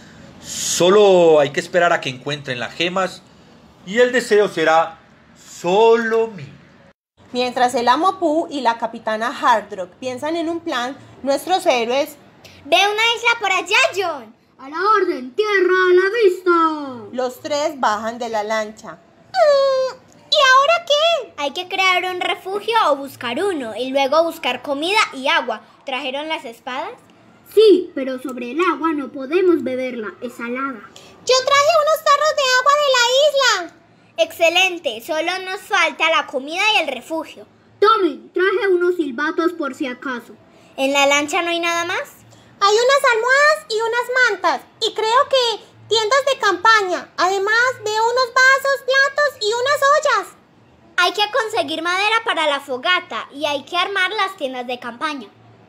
Solo hay que esperar a que encuentren las gemas y el deseo será solo mío. Mientras el Amo Poo y la capitana Hardrock piensan en un plan, nuestros héroes... ¡Ve una isla por allá, John! ¡A la orden! ¡Tierra a la vista! Los tres bajan de la lancha. Mm, ¿y ahora qué? Hay que crear un refugio o buscar uno y luego buscar comida y agua. ¿Trajeron las espadas? Sí, pero sobre el agua no podemos beberla, es salada. Yo traje unos tarros de agua de la isla. Excelente, solo nos falta la comida y el refugio. Tomen, traje unos silbatos por si acaso. ¿En la lancha no hay nada más? Hay unas almohadas y unas mantas y creo que tiendas de campaña, además de unos vasos, platos y unas ollas. Hay que conseguir madera para la fogata y hay que armar las tiendas de campaña.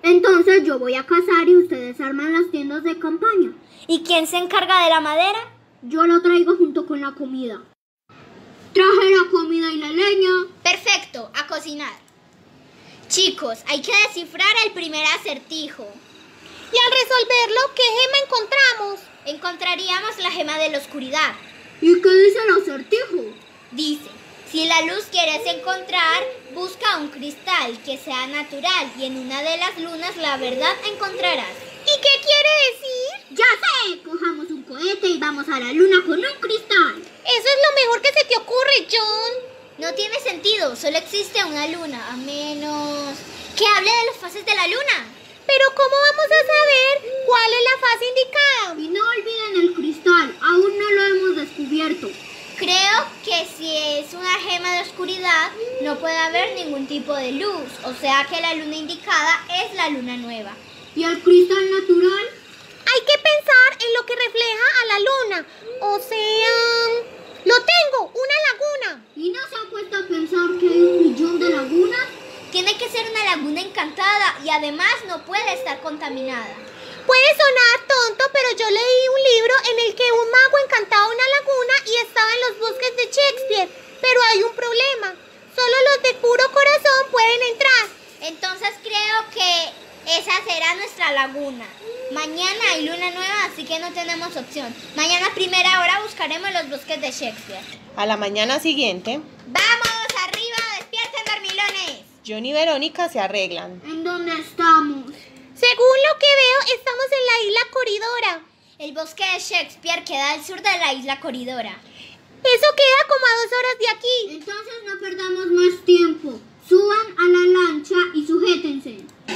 Entonces yo voy a cazar y ustedes arman las tiendas de campaña. ¿Y quién se encarga de la madera? Yo la traigo junto con la comida. Traje la comida y la leña. Perfecto, a cocinar. Chicos, hay que descifrar el primer acertijo. Y al resolverlo, ¿qué gema encontramos? Encontraríamos la gema de la oscuridad. ¿Y qué dice el acertijo? Dice, si la luz quieres encontrar, busca un cristal que sea natural y en una de las lunas la verdad encontrarás. ¿Y qué quiere decir? Ya sé, cojamos un cohete y vamos a la luna con un cristal. Eso es lo mejor que se te ocurre, John. No tiene sentido, solo existe una luna, a menos que hable de las fases de la luna. Pero ¿cómo vamos a saber cuál es la fase indicada? Y no olviden el cristal, aún no lo hemos descubierto. Creo que si es una gema de oscuridad, no puede haber ningún tipo de luz, o sea que la luna indicada es la luna nueva. ¿Y el cristal natural? Hay que pensar en lo que refleja a la luna, o sea... ¡Lo tengo! ¡Una laguna! ¿Y no se han puesto a pensar que hay un millón de lagunas? Tiene que ser una laguna encantada y además no puede estar contaminada. Puede sonar tonto, pero yo leí un libro en el que un mago encantaba una laguna y estaba en los bosques de Shakespeare. Pero hay un problema. Solo los de puro corazón pueden entrar. Entonces creo que esa será nuestra laguna. Mañana hay luna nueva, así que no tenemos opción. Mañana a primera hora buscaremos los bosques de Shakespeare. A la mañana siguiente, ¡vamos, arriba! ¡Despierten, dormilones! John y Verónica se arreglan. ¿En dónde estamos? Según lo que veo, estamos en la isla Coridora. El bosque de Shakespeare queda al sur de la isla Coridora. Eso queda como a dos horas de aquí. Entonces no perdamos más tiempo. Suban a la lancha y sujétense.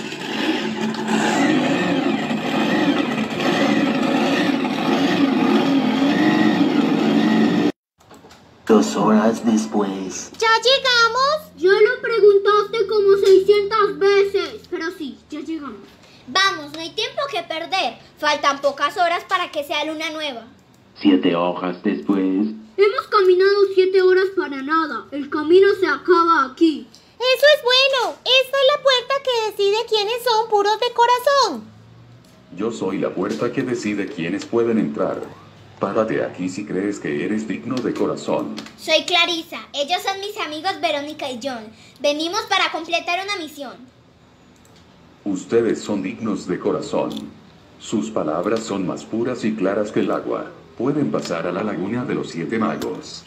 Dos horas después. ¿Ya llegamos? Ya lo preguntaste como seiscientas veces. Pero sí, ya llegamos. Vamos, no hay tiempo que perder. Faltan pocas horas para que sea luna nueva. Siete horas después. Hemos caminado siete horas para nada. El camino se acaba aquí. Eso es bueno. Esta es la puerta que decide quiénes son puros de corazón. Yo soy la puerta que decide quiénes pueden entrar. Párate aquí si crees que eres digno de corazón. Soy Clarisa. Ellos son mis amigos Verónica y John. Venimos para completar una misión. Ustedes son dignos de corazón. Sus palabras son más puras y claras que el agua. Pueden pasar a la laguna de los siete magos.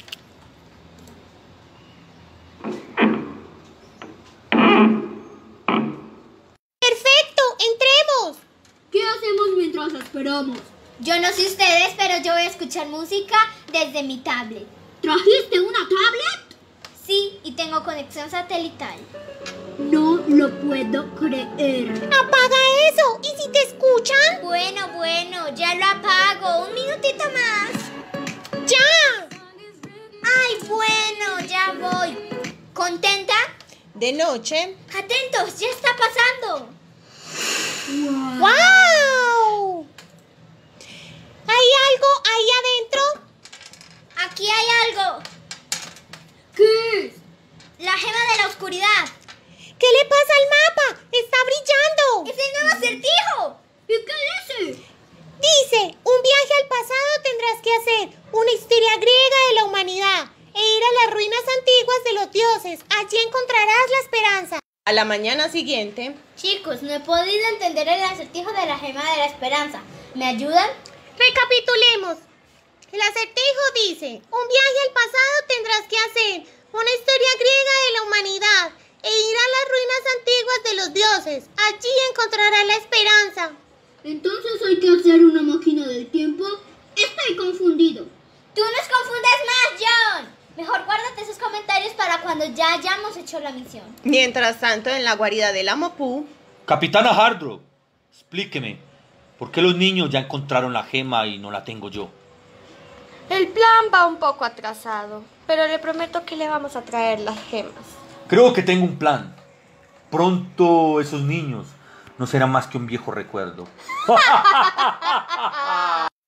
¡Perfecto! ¡Entremos! ¿Qué hacemos mientras esperamos? Yo no sé ustedes, pero yo voy a escuchar música desde mi tablet. ¿Trajiste una tablet? Sí, y tengo conexión satelital. No lo puedo creer. ¡Apaga eso! ¿Y si te escuchan? Bueno, bueno, ya lo apago. Un minutito más. ¡Ya! ¡Ay, bueno! Ya voy. ¿Contenta? De noche. ¡Atentos! ¡Ya está pasando! ¡Wow! ¡Wow! ¿Hay algo ahí adentro? Aquí hay algo. ¿Qué es? La gema de la oscuridad. ¿Qué le pasa al mapa? ¡Está brillando! ¡Es el nuevo acertijo! ¿Y qué dice? Dice, un viaje al pasado tendrás que hacer, una historia griega de la humanidad, e ir a las ruinas antiguas de los dioses. Allí encontrarás la esperanza. A la mañana siguiente. Chicos, no he podido entender el acertijo de la gema de la esperanza. ¿Me ayudan? Recapitulemos. El acertijo dice, un viaje al pasado tendrás que hacer, una historia griega de la humanidad, e ir a las ruinas antiguas de los dioses. Allí encontrarás la esperanza. ¿Entonces hay que hacer una máquina del tiempo? Estoy confundido. ¡Tú nos confundes más, John! Mejor guárdate esos comentarios para cuando ya hayamos hecho la misión. Mientras tanto, en la guarida del Amo Pooh. Capitana Hardrock, explíqueme, ¿por qué los niños ya encontraron la gema y no la tengo yo? El plan va un poco atrasado, pero le prometo que le vamos a traer las gemas. Creo que tengo un plan. Pronto esos niños no serán más que un viejo recuerdo.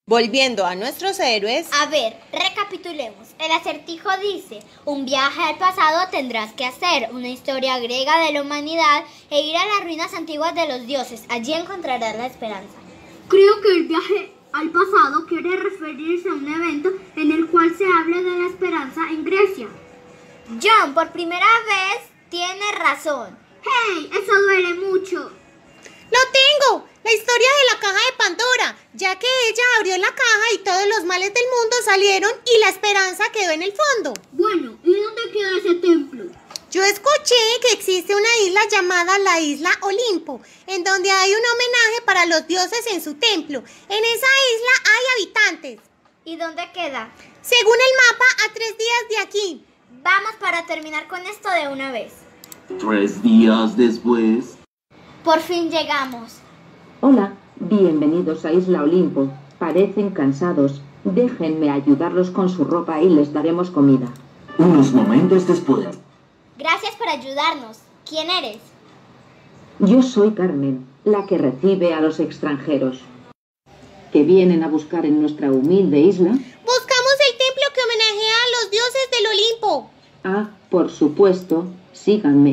Volviendo a nuestros héroes. A ver, recapitulemos. El acertijo dice, un viaje al pasado tendrás que hacer, una historia griega de la humanidad e ir a las ruinas antiguas de los dioses. Allí encontrarás la esperanza. Creo que el viaje al pasado quiere referirse a un evento en el cual se habla de la esperanza en Grecia. John, por primera vez, tiene razón. ¡Hey! Eso duele mucho. ¡Lo tengo! La historia de la caja de Pandora, ya que ella abrió la caja y todos los males del mundo salieron y la esperanza quedó en el fondo. Bueno, ¿y dónde queda ese templo? Yo escuché que existe una isla llamada la Isla Olimpo, en donde hay un homenaje para los dioses en su templo. En esa isla hay habitantes. ¿Y dónde queda? Según el mapa, a tres días de aquí. Vamos para terminar con esto de una vez. Tres días después. Por fin llegamos. Hola, bienvenidos a Isla Olimpo. Parecen cansados. Déjenme ayudarlos con su ropa y les daremos comida. Unos momentos después. Gracias por ayudarnos. ¿Quién eres? Yo soy Carmen, la que recibe a los extranjeros que vienen a buscar en nuestra humilde isla. Buscamos el templo que homenajea a los dioses del Olimpo. Ah, por supuesto, síganme.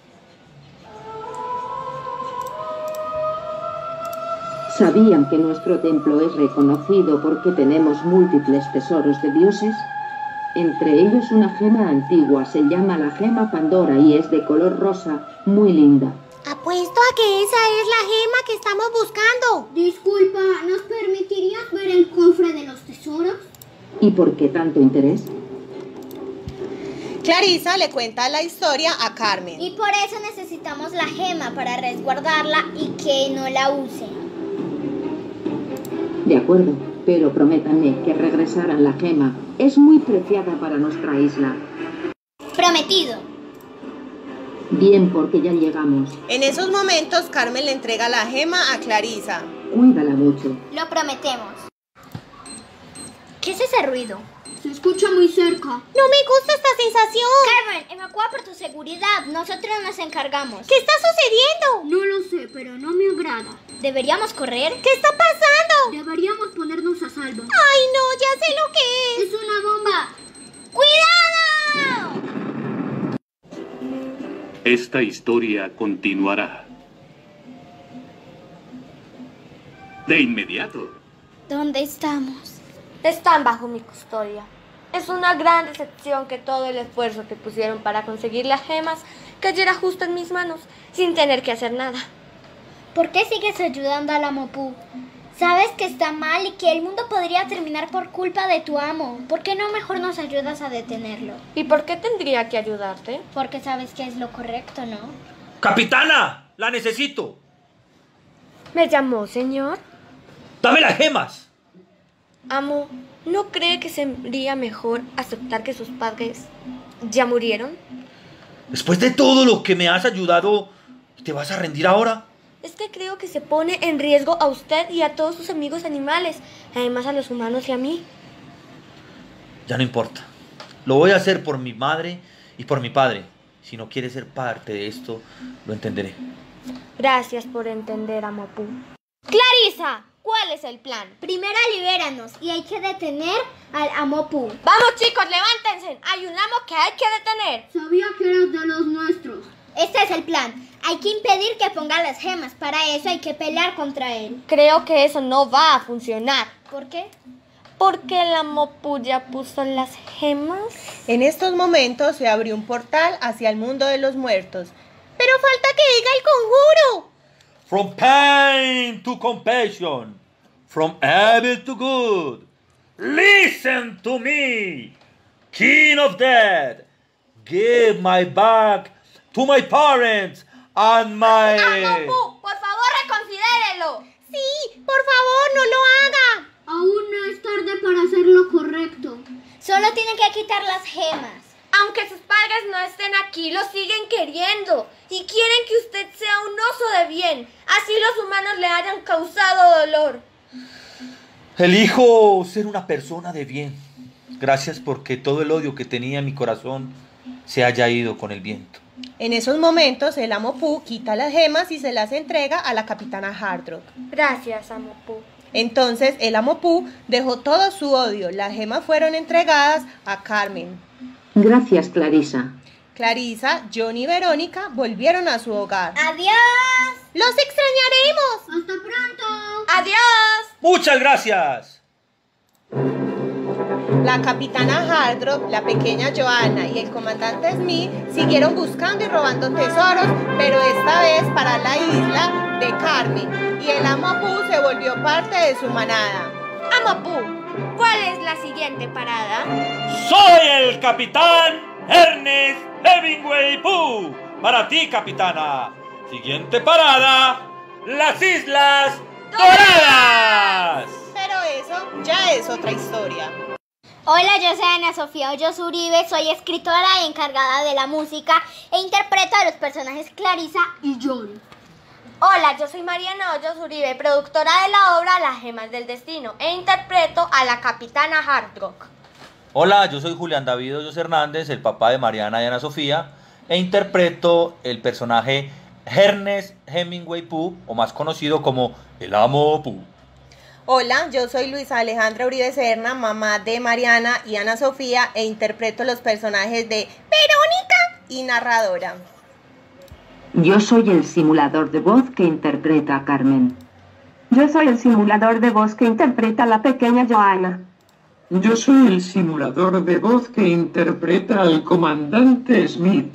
¿Sabían que nuestro templo es reconocido porque tenemos múltiples tesoros de dioses? Entre ellos una gema antigua, se llama la gema Pandora y es de color rosa, muy linda. Apuesto a que esa es la gema que estamos buscando. Disculpa, ¿nos permitirías ver el cofre de los tesoros? ¿Y por qué tanto interés? Clarisa le cuenta la historia a Carmen. Y por eso necesitamos la gema para resguardarla y que no la use. De acuerdo, pero prométanme que regresarán la gema. Es muy preciada para nuestra isla. Prometido. Bien, porque ya llegamos. En esos momentos, Carmen le entrega la gema a Clarisa. Cuídala mucho. Lo prometemos. ¿Qué es ese ruido? Se escucha muy cerca. No me gusta esta sensación. Carmen, evacúa por tu seguridad. Nosotros nos encargamos. ¿Qué está sucediendo? No lo sé, pero no me agrada. ¿Deberíamos correr? ¿Qué está pasando? Deberíamos ponernos a salvo. Ay, no, ya sé lo que es. Es una bomba. ¡Cuidado! Esta historia continuará. De inmediato. ¿Dónde estamos? Están bajo mi custodia. Es una gran decepción que todo el esfuerzo que pusieron para conseguir las gemas cayera justo en mis manos, sin tener que hacer nada. ¿Por qué sigues ayudando al amo Pooh? Sabes que está mal y que el mundo podría terminar por culpa de tu amo. ¿Por qué no mejor nos ayudas a detenerlo? ¿Y por qué tendría que ayudarte? Porque sabes que es lo correcto, ¿no? ¡Capitana! ¡La necesito! ¿Me llamó, señor? ¡Dame las gemas! Amo, ¿no cree que sería mejor aceptar que sus padres ya murieron? Después de todo lo que me has ayudado, ¿te vas a rendir ahora? Es que creo que se pone en riesgo a usted y a todos sus amigos animales, además a los humanos y a mí. Ya no importa. Lo voy a hacer por mi madre y por mi padre. Si no quiere ser parte de esto, lo entenderé. Gracias por entender, amo Pooh. ¡Clarisa! ¿Cuál es el plan? Primero libéranos y hay que detener al amo Pooh. ¡Vamos, chicos, levántense! Hay un amo que hay que detener. Sabía que eras de los nuestros. Este es el plan. Hay que impedir que ponga las gemas. Para eso hay que pelear contra él. Creo que eso no va a funcionar. ¿Por qué? Porque el amo Pooh ya puso las gemas. En estos momentos se abrió un portal hacia el mundo de los muertos. Pero falta que diga el conjuro. From pain to compassion, from evil to good. Listen to me, King of Death. Give my back to my parents and my... ¡Amo Pooh! ¡Por favor, reconsidérelo! Sí, por favor, no lo haga. Aún no es tarde para hacer lo correcto. Solo tiene que quitar las gemas. Aunque sus padres no estén aquí, lo siguen queriendo y quieren que usted sea un oso de bien. Así los humanos le hayan causado dolor. Elijo ser una persona de bien. Gracias porque todo el odio que tenía en mi corazón se haya ido con el viento. En esos momentos, el amo Pooh quita las gemas y se las entrega a la capitana Hardrock. Gracias, amo Pooh. Entonces el amo Pooh dejó todo su odio. Las gemas fueron entregadas a Carmen. Gracias, Clarisa. Clarisa, John y Verónica volvieron a su hogar. ¡Adiós! ¡Los extrañaremos! ¡Hasta pronto! ¡Adiós! ¡Muchas gracias! La capitana Hardrock, la pequeña Joanna y el comandante Smith siguieron buscando y robando tesoros, pero esta vez para la isla de Carmen, y el amo Pooh se volvió parte de su manada. Amo Pooh, ¿cuál es la siguiente parada? ¡Soy el capitán Ernest Hemingway Pooh! Para ti, capitana. Siguiente parada, las Islas Doradas. Pero eso ya es otra historia. Hola, yo soy Ana Sofía Hoyos Uribe, soy escritora y encargada de la música e interpreto a los personajes Clarisa y John. Hola, yo soy Mariana Hoyos Uribe, productora de la obra Las Gemas del Destino e interpreto a la capitana Hardrock. Hola, yo soy Julián David Hoyos Hernández, el papá de Mariana y Ana Sofía, e interpreto el personaje Ernest Hemingway Pooh, o más conocido como el amo Pooh. Hola, yo soy Luisa Alejandra Uribe Serna, mamá de Mariana y Ana Sofía, e interpreto los personajes de Verónica y narradora. Yo soy el simulador de voz que interpreta a Carmen. Yo soy el simulador de voz que interpreta a la pequeña Joanna. Yo soy el simulador de voz que interpreta al comandante Smith.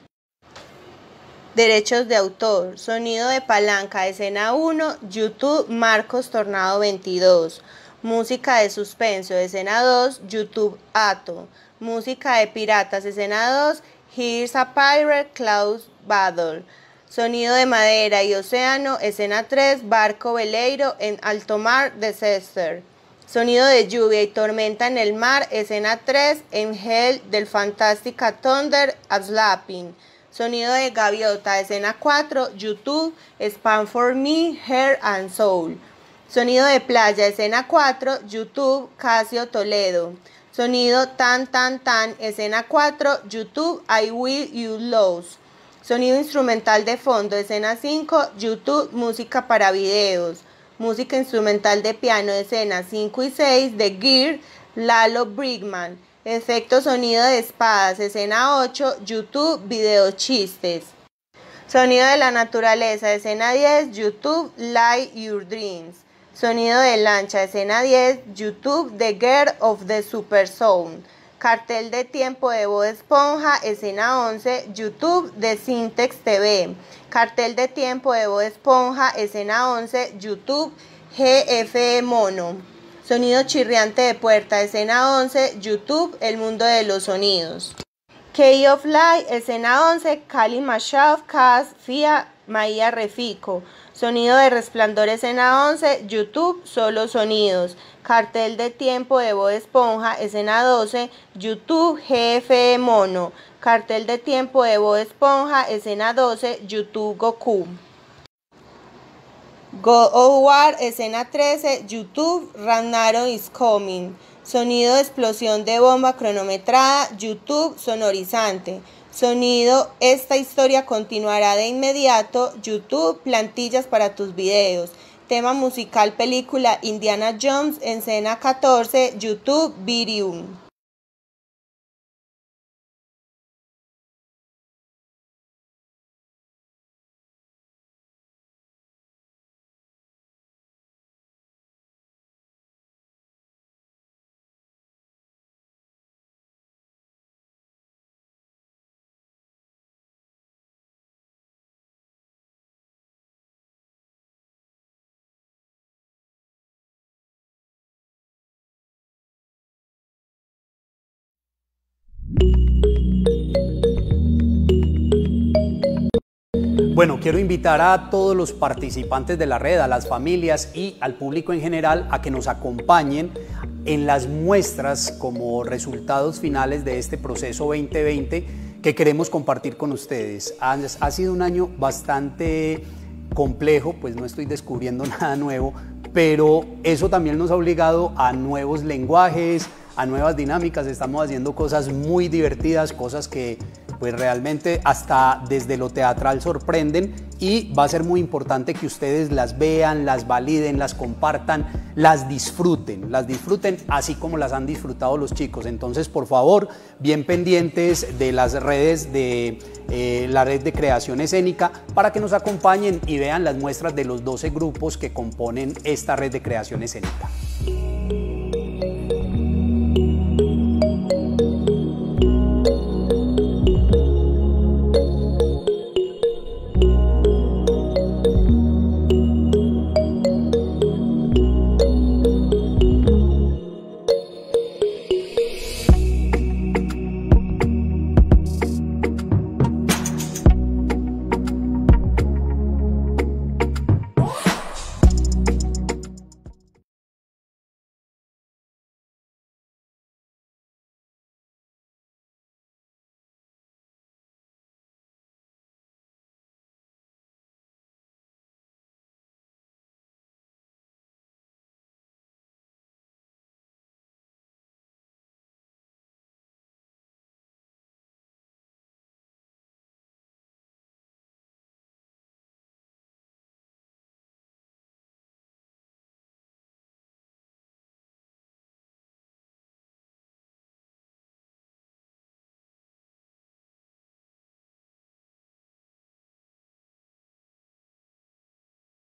Derechos de autor, sonido de palanca, escena uno, YouTube, Marcos Tornado veintidós. Música de suspenso, escena dos, YouTube, Ato. Música de piratas, escena dos, Here's a Pirate, Klaus Badol. Sonido de madera y océano, escena tres, barco veleiro en alto mar de Cester. Sonido de lluvia y tormenta en el mar, escena tres, en Hell del Fantástica Thunder, Slapping. Sonido de gaviota, escena cuatro, YouTube, Spam for Me, Hair and Soul. Sonido de playa, escena cuatro, YouTube, Casio Toledo. Sonido tan tan tan, escena cuatro, YouTube, I Will You Lose. Sonido instrumental de fondo, escena cinco, YouTube, música para videos. Música instrumental de piano, escena cinco y seis, de Gear, Lalo Brigman. Efecto sonido de espadas, escena ocho, YouTube, video chistes. Sonido de la naturaleza, escena diez, YouTube, Light Your Dreams. Sonido de lancha, escena diez, YouTube, The Girl of the Super Sound. Cartel de tiempo de Bob Esponja, escena once, YouTube, The Syntex T V. Cartel de tiempo de Bob Esponja, escena once, YouTube, G F Mono. Sonido chirriante de puerta, escena once, YouTube, El Mundo de los Sonidos. Key of Light, escena once, Cali Mashaf, Cas, Fia, Maía Refico. Sonido de resplandor, escena once, YouTube, Solo Sonidos. Cartel de tiempo de Bob Esponja, escena doce, YouTube, G F Mono. Cartel de tiempo de Bob Esponja, escena doce, YouTube, Goku. God of War, escena trece, YouTube, Ragnarok is Coming. Sonido de explosión de bomba cronometrada, YouTube, sonorizante. Sonido, esta historia continuará de inmediato, YouTube, plantillas para tus videos. Tema musical, película Indiana Jones, escena catorce, YouTube, Video. Bueno, quiero invitar a todos los participantes de la red, a las familias y al público en general a que nos acompañen en las muestras como resultados finales de este proceso veinte veinte que queremos compartir con ustedes. Ha, ha sido un año bastante complejo, pues no estoy descubriendo nada nuevo, pero eso también nos ha obligado a nuevos lenguajes, a nuevas dinámicas. Estamos haciendo cosas muy divertidas, cosas que pues realmente hasta desde lo teatral sorprenden y va a ser muy importante que ustedes las vean, las validen, las compartan, las disfruten, las disfruten así como las han disfrutado los chicos. Entonces, por favor, bien pendientes de las redes de eh, la red de creación escénica para que nos acompañen y vean las muestras de los doce grupos que componen esta red de creación escénica.